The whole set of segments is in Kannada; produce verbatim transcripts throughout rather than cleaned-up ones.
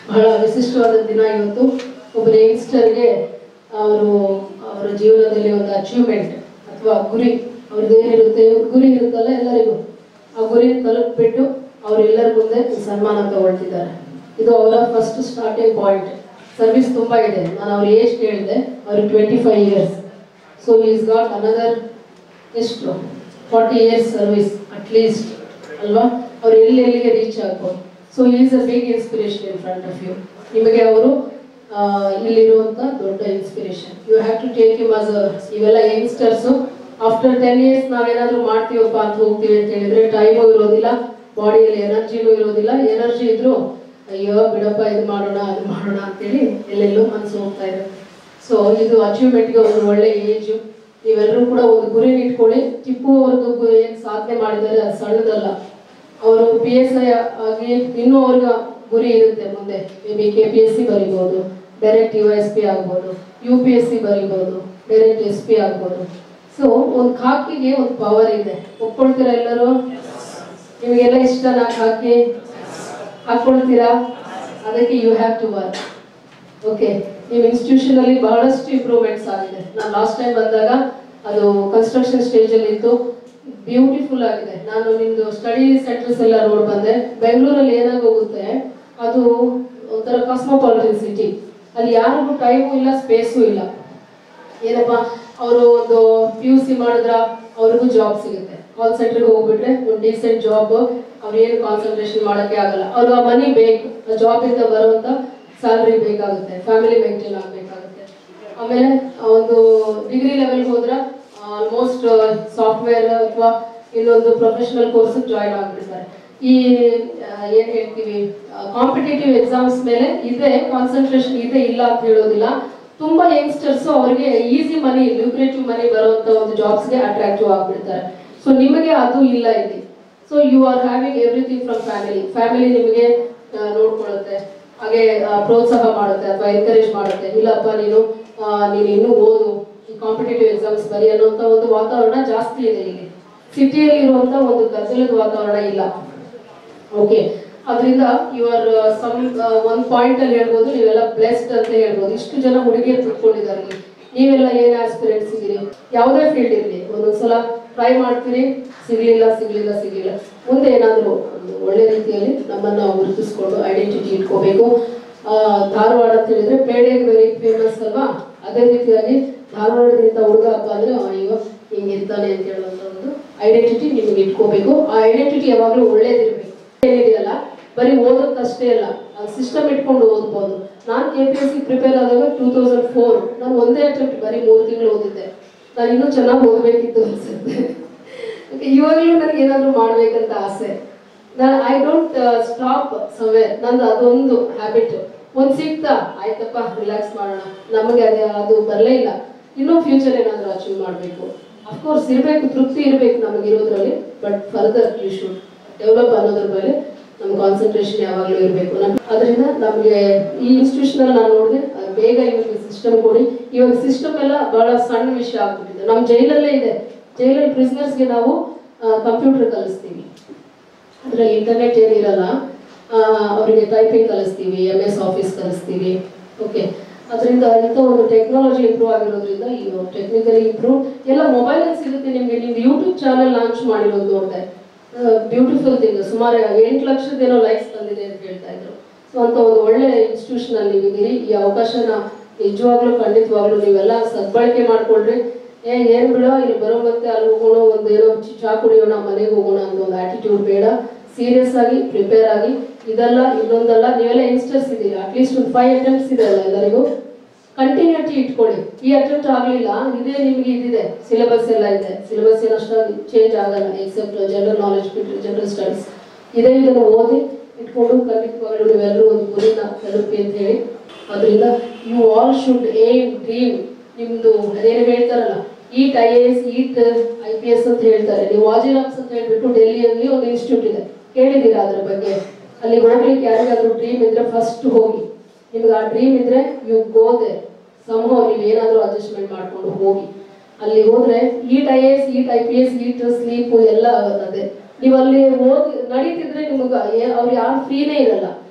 ಬಹಳ ವಿಶಿಷ್ಟವಾದ ದಿನ ಇವತ್ತು. ಒಬ್ಬ ಯಂಗ್ಸ್ಟರ್ಗೆ ಅವರು ಅವರ ಜೀವನದಲ್ಲಿ ಒಂದು ಅಚೀವ್ಮೆಂಟ್ ಅಥವಾ ಗುರಿ ಅವ್ರದ್ದು ಏನಿರುತ್ತೆ, ಗುರಿ ಇರುತ್ತಲ್ಲ ಎಲ್ಲರಿಗೂ, ಆ ಗುರಿ ತಲುಪಿಬಿಟ್ಟು ಅವರೆಲ್ಲರ ಮುಂದೆ ಸನ್ಮಾನ ತಗೊಳ್ತಿದ್ದಾರೆ. ಇದು ಅವರ ಫಸ್ಟ್ ಸ್ಟಾರ್ಟಿಂಗ್ ಪಾಯಿಂಟ್. ಸರ್ವಿಸ್ ತುಂಬ ಇದೆ. ನಾನು ಅವ್ರ ಏಜ್ ಕೇಳಿದೆ, ಅವ್ರಿಗೆ twenty five years. So is got another ಎಷ್ಟು ಫಾರ್ಟಿ ಇಯರ್ಸ್ ಸರ್ವಿಸ್ ಅಟ್ಲೀಸ್ಟ್ ಅಲ್ವಾ? ಅವ್ರು ಎಲ್ಲಿ ಎಲ್ಲಿಗೆ ರೀಚ್ ಆಗ್ಬೋದು. So is a big inspiration in front of you. ನಿಮಗೆ ಅವರು ಇಲ್ಲಿರುವಂಥ ದೊಡ್ಡ inspiration. You have to take him as a ಇವೆಲ್ಲ ಯಂಗ್ಸ್ಟರ್ಸು. ಆಫ್ಟರ್ ಟೆನ್ ಇಯರ್ಸ್ ನಾವೇನಾದರೂ ಮಾಡ್ತೀವಪ್ಪ ಅಂತ ಹೋಗ್ತೀವಿ ಅಂತ ಹೇಳಿದ್ರೆ ಟೈಮು ಇರೋದಿಲ್ಲ, ಬಾಡಿಯಲ್ಲಿ ಎನರ್ಜಿನೂ ಇರೋದಿಲ್ಲ. ಎನರ್ಜಿ ಇದ್ರೂ ಅಯ್ಯೋ ಬಿಡಪ್ಪ ಇದು ಮಾಡೋಣ ಅದು ಮಾಡೋಣ ಅಂತೇಳಿ ಎಲ್ಲೆಲ್ಲೋ ಮನಸ್ಸು ಹೋಗ್ತಾ ಇದೆ. ಸೊ ಇದು ಅಚೀವ್ಮೆಂಟ್ಗೆ ಒಂದು ಒಳ್ಳೆ ಏಜು. ನೀವೆಲ್ಲರೂ ಕೂಡ ಒಂದು ಗುರಿ ಇಟ್ಕೊಳ್ಳಿ. ಟಿಪ್ಪು ಅವ್ರದ್ದು ಏನು ಸಾಧನೆ ಮಾಡಿದ್ದಾರೆ ಅದು ಸಣ್ಣದಲ್ಲ. ಅವರು ಪಿ ಎಸ್ ಐ ಆಗಿ ಇನ್ನೂ ಅವ್ರಿಗೆ ಗುರಿ ಇರುತ್ತೆ ಮುಂದೆ. Maybe K P S C ಬರಿಬೋದು, ಡೈರೆಕ್ಟ್ ಯು ಎಸ್ ಪಿ ಆಗ್ಬೋದು, ಯು ಪಿ ಎಸ್ ಸಿ ಬರಿಬೋದು, ಡೈರೆಕ್ಟ್ ಎಸ್ ಪಿ ಆಗ್ಬೋದು. ಸೊ ಒಂದು ಖಾಕಿಗೆ ಒಂದು ಪವರ್ ಇದೆ. ಒಪ್ಕೊಳ್ತೀರಾ ಎಲ್ಲರೂ? ನಿಮಗೆಲ್ಲ ಇಷ್ಟನಾ ಖಾಕಿ? ಹಾಕ್ಕೊಳ್ತೀರಾ? ಅದಕ್ಕೆ you have to work. Okay, ನಿಮ್ಮ ಇನ್ಸ್ಟಿಟ್ಯೂಷನಲ್ಲಿ ಬಹಳಷ್ಟು ಇಂಪ್ರೂವ್ಮೆಂಟ್ಸ್ ಆಗಿದೆ. ನಾನು ಲಾಸ್ಟ್ ಟೈಮ್ ಬಂದಾಗ ಅದು ಕನ್ಸ್ಟ್ರಕ್ಷನ್ ಸ್ಟೇಜಲ್ಲಿ ಇತ್ತು. ಬ್ಯೂಟಿಫುಲ್ ಆಗಿದೆ. ನಾನು ನಿಮ್ಮದು ಸ್ಟಡಿ ಸೆಂಟರ್ಸ್ ಎಲ್ಲ ನೋಡಿ ಬಂದೆ. ಬೆಂಗಳೂರಲ್ಲಿ ಏನಾಗಿ ಹೋಗುತ್ತೆ, ಅದು ಒಂಥರ ಕಾಸ್ಮೋಪಾಲಿಟನ್ ಸಿಟಿ. ಅಲ್ಲಿ ಯಾರಿಗೂ ಟೈಮು ಇಲ್ಲ, ಸ್ಪೇಸು ಇಲ್ಲ. ಏನಪ್ಪ ಅವರು ಒಂದು ಪಿ ಯು ಸಿ ಮಾಡಿದ್ರ ಅವ್ರಿಗೂ ಜಾಬ್ ಸಿಗುತ್ತೆ. ಕಾಲ್ ಸೆಂಟರ್ಗೆ ಹೋಗ್ಬಿಟ್ರೆ ಒಂದು ಡೀಸೆಂಟ್ ಜಾಬ್, ಅವ್ರು ಏನು ಕಾನ್ಸಂಟ್ರೇಷನ್ ಮಾಡೋಕ್ಕೆ ಆಗಲ್ಲ. ಅವ್ರಿಗೆ ಆ ಮನಿ ಬೇಕು, ಆ ಜಾಬಿಂದ ಬರುವಂಥ ಸ್ಯಾಲ್ರಿ ಬೇಕಾಗುತ್ತೆ, ಫ್ಯಾಮಿಲಿ ಮೇಂಟೈನ್ ಆಗಬೇಕಾಗುತ್ತೆ. ಆಮೇಲೆ ಒಂದು ಡಿಗ್ರಿ ಲೆವೆಲ್ಗೆ ಹೋದ್ರೆ ಆಲ್ಮೋಸ್ಟ್ ಸಾಫ್ಟ್ವೇರ್ ಅಥವಾ ಇನ್ನೊಂದು ಪ್ರೊಫೆಷನಲ್ ಕೋರ್ಸಿಗೆ ಜಾಯ್ನ್ ಆಗಿಬಿಡ್ತಾರೆ. ಈ ಏನು ಹೇಳ್ತೀವಿ ಕಾಂಪಿಟೇಟಿವ್ ಎಕ್ಸಾಮ್ಸ್ ಮೇಲೆ ಇದೆ ಕಾನ್ಸಂಟ್ರೇಷನ್ ಇದೆ, ಇಲ್ಲ ಅಂತ ಹೇಳೋದಿಲ್ಲ. ತುಂಬ ಯಂಗ್ಸ್ಟರ್ಸು ಅವರಿಗೆ ಈಸಿ ಮನಿ, ಲ್ಯೂಕ್ರೇಟಿವ್ ಮನಿ ಬರುವಂಥ ಒಂದು ಜಾಬ್ಸ್ಗೆ ಅಟ್ರಾಕ್ಟಿವ್ ಆಗಿಬಿಡ್ತಾರೆ. ಸೊ ನಿಮಗೆ ಅದು ಇಲ್ಲ ಇಲ್ಲಿ. So you are having everything from family. Family ನಿಮಗೆ ನೋಡ್ಕೊಳ್ಳುತ್ತೆ, ಹಾಗೆ ಪ್ರೋತ್ಸಾಹ ಮಾಡುತ್ತೆ ಅಥವಾ ಎನ್ಕರೇಜ್ ಮಾಡುತ್ತೆ. ಇಲ್ಲಪ್ಪ ನೀನು ನೀನು ಇನ್ನೂ ಓದು, ಈ ಕಾಂಪಿಟೇಟಿವ್ ಎಕ್ಸಾಮ್ಸ್ ಬರಿ ಅನ್ನೋಂಥ ಒಂದು ವಾತಾವರಣ ಜಾಸ್ತಿ ಇದೆ ಇಲ್ಲಿ. ಸಿಟಿಯಲ್ಲಿ ಇರುವಂಥ ಒಂದು ಗದ್ದಲದ ವಾತಾವರಣ ಇಲ್ಲ. ಓಕೆ, ಅದರಿಂದ ಯು ಆರ್ ಸಮ್ ಒಂದು ಪಾಯಿಂಟಲ್ಲಿ ಹೇಳ್ಬೋದು, ನೀವೆಲ್ಲ ಬ್ಲೆಸ್ಡ್ ಅಂತ ಹೇಳ್ಬೋದು. ಇಷ್ಟು ಜನ ಹುಡುಗಿಯರು ತಿಳ್ಕೊಂಡಿದ್ದಾರೆ. ನೀವೆಲ್ಲ ಏನು ಆಸ್ಪಿರೆಂಟ್ಸ್ ಇದ್ದೀರಿ, ಯಾವುದೇ ಫೀಲ್ಡ್ ಇರಲಿ, ಒಂದೊಂದ್ಸಲ ಟ್ರೈ ಮಾಡ್ತೀರಿ, ಸಿಗಲಿಲ್ಲ ಸಿಗಲಿಲ್ಲ ಸಿಗಲಿಲ್ಲ ಮುಂದೆ ಏನಾದರೂ ಒಂದು ಒಳ್ಳೆ ರೀತಿಯಲ್ಲಿ ನಮ್ಮನ್ನು ಗುರುತಿಸ್ಕೊಂಡು ಐಡೆಂಟಿಟಿ ಇಟ್ಕೋಬೇಕು. ಧಾರವಾಡ ಅಂತ ಹೇಳಿದ್ರೆ ಪೇಡೆಗೆ ವೆರಿ ಫೇಮಸ್ ಅಲ್ವಾ? ಅದೇ ರೀತಿಯಾಗಿ ಧಾರವಾಡದಿಂದ ಹುಡುಗ ಹಬ್ಬ ಅಂದರೆ ಅಯ್ಯೋ ಹಿಂಗಿರ್ತಾನೆ ಅಂತ ಹೇಳುವಂಥ ಒಂದು ಐಡೆಂಟಿಟಿ ನಿಮಗೆ ಇಟ್ಕೋಬೇಕು. ಆ ಐಡೆಂಟಿಟಿ ಯಾವಾಗಲೂ ಒಳ್ಳೇದಿರಬೇಕು. ಏನಿದೆಯಲ್ಲ ಬರೀ ಓದೋಕ್ಕಷ್ಟೇ ಅಲ್ಲ, ಸಿಸ್ಟಮ್ ಇಟ್ಕೊಂಡು ಓದ್ಬೋದು. ನಾನು K P S C prepare ಆದಾಗ ಟೂ ತೌಸಂಡ್ ಫೋರ್ ನಾನು ಒಂದೇ ಅಟೆಂಪ್ಟ್ ಬರೀ ಮೂರು ತಿಂಗಳು ಓದಿದ್ದೆ. ನಾನು ಇನ್ನೂ ಚೆನ್ನಾಗಿ ಓದಬೇಕಿತ್ತು ಅನ್ಸುತ್ತೆ. ಇವಾಗಲೂ ನನಗೆ ಏನಾದರೂ ಮಾಡಬೇಕಂತ ಆಸೆ. ನಾನು ಐ ಡೋಂಟ್ ಸ್ಟಾಪ್ ಸಮ್ವೇರ್. ನಂದು ಅದೊಂದು ಹ್ಯಾಬಿಟ್. ಒಂದು ಸಿಗ್ತಾ ಆಯ್ತಪ್ಪ ರಿಲ್ಯಾಕ್ಸ್ ಮಾಡೋಣ, ನಮಗೆ ಅದೇ ಅದು ಬರಲೇ ಇಲ್ಲ, ಇನ್ನೂ ಫ್ಯೂಚರ್ ಏನಾದರೂ ಅಚೀವ್ ಮಾಡಬೇಕು. ಅಫ್ಕೋರ್ಸ್ ಇರಬೇಕು, ತೃಪ್ತಿ ಇರಬೇಕು ನಮಗಿರೋದ್ರಲ್ಲಿ, but further you should develop ಅನ್ನೋದ್ರ ಮೇಲೆ ನಮ್ಮ ಕಾನ್ಸಂಟ್ರೇಷನ್ ಯಾವಾಗಲೂ ಇರಬೇಕು. ಅದರಿಂದ ನಮಗೆ ಈ ಇನ್ಸ್ಟಿಟ್ಯೂಷನಲ್ಲಿ ನಾನು ನೋಡಿದೆ, ಬೇಗ ಇವಾಗ ಸಿಸ್ಟಮ್ ಕೊಡಿ. ಇವಾಗ ಸಿಸ್ಟಮ್ ಎಲ್ಲ ಬಹಳ ಸಣ್ಣ ವಿಷಯ ಆಗ್ಬಿಟ್ಟಿದೆ. ನಮ್ಮ ಜೈಲಲ್ಲೇ ಇದೆ. ಜೈಲಲ್ಲಿ ಪ್ರಿಸ್ನರ್ಸ್ಗೆ ನಾವು ಕಂಪ್ಯೂಟರ್ ಕಲಿಸ್ತೀವಿ, ಅದರಲ್ಲಿ ಇಂಟರ್ನೆಟ್ ಏನಿರಲ್ಲ, ಅವರಿಗೆ ಟೈಪಿಂಗ್ ಕಲಿಸ್ತೀವಿ, ಎಮ್ ಎಸ್ ಆಫೀಸ್ ಕಲಿಸ್ತೀವಿ. ಓಕೆ, ಅದರಿಂದ ಇಂಥ ಒಂದು ಟೆಕ್ನಾಲಜಿ ಇಂಪ್ರೂವ್ ಆಗಿರೋದ್ರಿಂದ ಈ ಟೆಕ್ನಿಕಲಿ ಇಂಪ್ರೂವ್ ಎಲ್ಲ ಮೊಬೈಲಲ್ಲಿ ಸಿಗುತ್ತೆ ನಿಮಗೆ. ನಿಮ್ದು ಯೂಟ್ಯೂಬ್ ಚಾನಲ್ ಲಾಂಚ್ ಮಾಡಿರೋದು ನೋಡಿದೆ, ಬ್ಯೂಟಿಫುಲ್ ಥಿಂಗ್. ಸುಮಾರು ಎಂಟು ಲಕ್ಷದೇನೋ ಲೈಕ್ಸ್ ಬಂದಿದೆ ಅಂತ ಹೇಳ್ತಾ ಇದ್ರು. ಸೊ ಅಂತ ಒಂದು ಒಳ್ಳೆ ಇನ್ಸ್ಟಿಟ್ಯೂಷನಲ್ಲಿ ನೀವಿದ್ದೀರಿ. ಈ ಅವಕಾಶನ ನಿಜವಾಗ್ಲೂ ಖಂಡಿತವಾಗ್ಲೂ ನೀವೆಲ್ಲ ಸದ್ಬಳಕೆ ಮಾಡ್ಕೊಳ್ರಿ. ಏ ಏನು ಬಿಡೋ ಇಲ್ಲಿ ಬರೋ ಮತ್ತೆ ಅಲ್ಲಿ ಹೋಗೋಣ, ಒಂದು ಏನೋ ಚಾ ಕುಡಿಯೋಣ, ಮನೆಗೆ ಹೋಗೋಣ ಅಂತ ಒಂದು ಆಟಿಟ್ಯೂಡ್ ಬೇಡ. ಸೀರಿಯಸ್ ಆಗಿ ಪ್ರಿಪೇರ್ ಆಗಿ, ಇದಲ್ಲ ಇನ್ನೊಂದಲ್ಲ, ನೀವೆಲ್ಲ ಯಂಗ್ಸ್ಟರ್ಸ್ ಇದ್ದೀರಿ, ಅಟ್ಲೀಸ್ಟ್ ಒಂದು ಫೈವ್ ಅಟೆಂಪ್ಟ್ಸ್ ಇದೆ ಅಲ್ಲ ಎಲ್ಲರಿಗೂ, ಕಂಟಿನ್ಯೂಟಿ ಇಟ್ಕೊಳ್ಳಿ. ಈ ಅಟೆಂಪ್ಟ್ ಆಗಲಿಲ್ಲ, ಇದೇ ನಿಮಗೆ ಇದಿದೆ, ಸಿಲೆಬಸ್ ಎಲ್ಲ ಇದೆ. ಸಿಲೆಬಸ್ ಏನಷ್ಟಾಗಿ ಚೇಂಜ್ ಆಗಲ್ಲ, ಎಕ್ಸೆಪ್ಟ್ ಜನರಲ್ ನಾಲೆಜ್ ಬಿಟ್ಟರೆ ಜನರಲ್ ಸ್ಟಡೀಸ್ ಇದೇ. ಇದನ್ನು ಓದಿ ಇಟ್ಕೊಂಡು ಖಂಡಿತವಾಗ್ಲೂ ನೀವೆಲ್ಲರೂ ಒಂದು ಗುರಿನ ತಲುಪಿ ಅಂತ ಹೇಳಿ. ಅದರಿಂದ you all should aim dream. ನಿಮ್ಮದು ಅದೇನು ಹೇಳ್ತಾರಲ್ಲ, eat I A S, eat I P S ಅಂತ ಹೇಳ್ತಾರೆ. ನೀವು ವಾಜಿರಾಮ್ಸ್ ಅಂತ ಹೇಳ್ಬಿಟ್ಟು ಡೆಲ್ಲಿಯಲ್ಲಿ ಒಂದು ಇನ್ಸ್ಟಿಟ್ಯೂಟ್ ಇದೆ, ಕೇಳಿದ್ದೀರಾ ಅದ್ರ ಬಗ್ಗೆ? ಅಲ್ಲಿ ಹೋಗ್ಲಿಕ್ಕೆ ಯಾರಿಗಾದ್ರೂ ಡ್ರೀಮ್ ಇದ್ರೆ ಫಸ್ಟ್ ಹೋಗಿ. ನಿಮ್ಗೆ ಆ ಡ್ರೀಮ್ ಇದ್ರೆ ಯು ಗೋ ದೇ ಸಮ್ಹೌ. ನೀವು ಏನಾದರೂ ಅಡ್ಜಸ್ಟ್ಮೆಂಟ್ ಮಾಡ್ಕೊಂಡು ಹೋಗಿ. ಅಲ್ಲಿ ಹೋದ್ರೆ eat I A S, eat I P S, eat sleep ಎಲ್ಲ ಅದೇ. ನೀವು ಅಲ್ಲಿ ಹೋಗಿ ನಡೀತಿದ್ರೆ ನಿಮಗೆ ಅವ್ರು ಯಾರು ಫ್ರೀನೇ ಇರಲ್ಲ.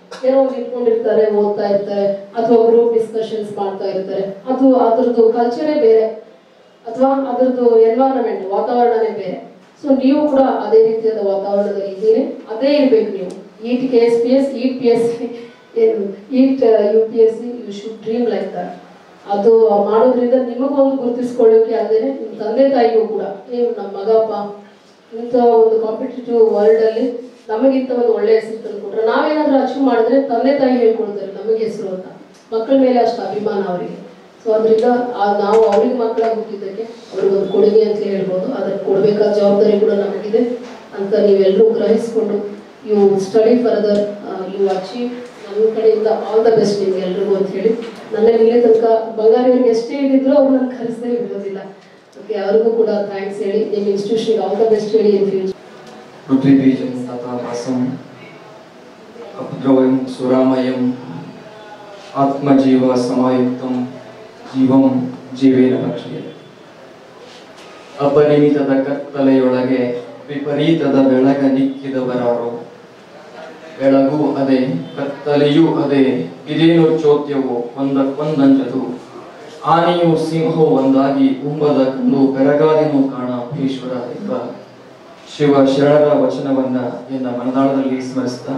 ಏನೋ ಒಂದು ಇಟ್ಕೊಂಡಿರ್ತಾರೆ, ಓದ್ತಾ ಇರ್ತಾರೆ, ಅಥವಾ ಗ್ರೂಪ್ ಡಿಸ್ಕಷನ್ಸ್ ಮಾಡ್ತಾ ಇರ್ತಾರೆ. ಅದು ಅದ್ರದ್ದು ಕಲ್ಚರೇ ಬೇರೆ, ಅಥವಾ ಅದ್ರದ್ದು ಎನ್ವೈರನ್ಮೆಂಟ್ ವಾತಾವರಣನೇ ಬೇರೆ. ಸೊ ನೀವು ಕೂಡ ಅದೇ ರೀತಿಯಾದ ವಾತಾವರಣದಲ್ಲಿ ಇದ್ದೀರಿ, ಅದೇ ಇರಬೇಕು ನೀವು. It K S P S, it P S C, ಏನು it U P S C, you should dream like that. ಅದು ಮಾಡೋದ್ರಿಂದ ನಿಮಗೊಂದು ಗುರುತಿಸ್ಕೊಳ್ಳೋಕೆ ಅಲ್ಲದೆ ನಿಮ್ಮ ತಂದೆ ತಾಯಿಗೂ ಕೂಡ ಏನು ನಮ್ಮ ಮಗಪ್ಪ ಇಂಥ ಒಂದು ಕಾಂಪಿಟೇಟಿವ್ ವರ್ಲ್ಡಲ್ಲಿ ನಮಗಿಂತ ಒಂದು ಒಳ್ಳೆ ಹೆಸರು ತಂದು ಕೊಟ್ರೆ, ನಾವೇನಾದ್ರೂ ಅಚೀವ್ ಮಾಡಿದ್ರೆ ತಂದೆ ತಾಯಿ ಹೇಳ್ಕೊಡ್ತಾರೆ ನಮಗೆ ಹೆಸರು ಅಂತ. ಮಕ್ಕಳ ಮೇಲೆ ಅಷ್ಟು ಅಭಿಮಾನ ಅವರಿಗೆ. ಸೊ ಅದರಿಂದ ನಾವು ಅವ್ರಿಗೆ ಮಕ್ಕಳಾಗಿ ಹುಟ್ಟಿದ್ದಕ್ಕೆ ಅವ್ರಿಗೊಂದು ಕೊಡುಗೆ ಅಂತ ಹೇಳ್ಬೋದು. ಅದಕ್ಕೆ ಕೊಡಬೇಕಾದ ಜವಾಬ್ದಾರಿ ಕೂಡ ನಮಗಿದೆ ಅಂತ ನೀವೆಲ್ಲರೂ ಗ್ರಹಿಸ್ಕೊಂಡು you study further, you achieve. ನನ್ನ ಕಡೆಯಿಂದ ಆಲ್ ದ ಬೆಸ್ಟ್ ನಿಮ್ಗೆ ಎಲ್ರಿಗೂ ಅಂತ ಹೇಳಿ, ನನ್ನ ಇಲ್ಲೇ ತನಕ ಬಂಗಾರಿಯವ್ರಿಗೆ ಎಷ್ಟೇ ಇದ್ದಿದ್ರು ಅವ್ರು ನನ್ನ ಕರೆಸದೇ ಇರೋದಿಲ್ಲ. ಓಕೆ, ಅವ್ರಿಗೂ ಕೂಡ ಥ್ಯಾಂಕ್ಸ್ ಹೇಳಿ ನಿಮ್ಮ ಇನ್ಸ್ಟಿಟ್ಯೂಷನ್ಗೆ ಆಲ್ ದ ಬೆಸ್ಟ್ ಹೇಳಿ. ಇನ್ ಫ್ಯೂಚರ್ ಪೃಥ್ವಿಬೀಜಂ ತಥಾ ವಾಸಂ ಅಪದ್ರವಂ ಸುರಾಮಯಂ ಆತ್ಮಜೀವ ಸಮಾಯುಕ್ತಂ ಜೀವಂ ಜೀವೇನ ರಕ್ಷೆಯೇ. ಅಪರಿಮಿತದ ಕತ್ತಲೆಯೊಳಗೆ ವಿಪರೀತದ ಬೆಳಗ ನಿಕ್ಕಿದವರಾರು. ಬೆಳಗು ಅದೇ, ಕತ್ತಲೆಯೂ ಅದೇ, ಇದೇನು ಚೋದ್ಯವು ಒಂದಕ್ಕೊಂದಂಜದು. ಆನೆಯು ಸಿಂಹವು ಒಂದಾಗಿ ಉಂಬದ ಕಂಡು ಬೆರಗಾದಿನೂ ಕಾಣ ಭೀಶ್ವರ ಎಂಬ ಶಿವ ಶರಣರ ವಚನವನ್ನ ಎನ್ನ ಮನದಾಳದಲ್ಲಿ ಸ್ಮರಿಸ್ತಾ,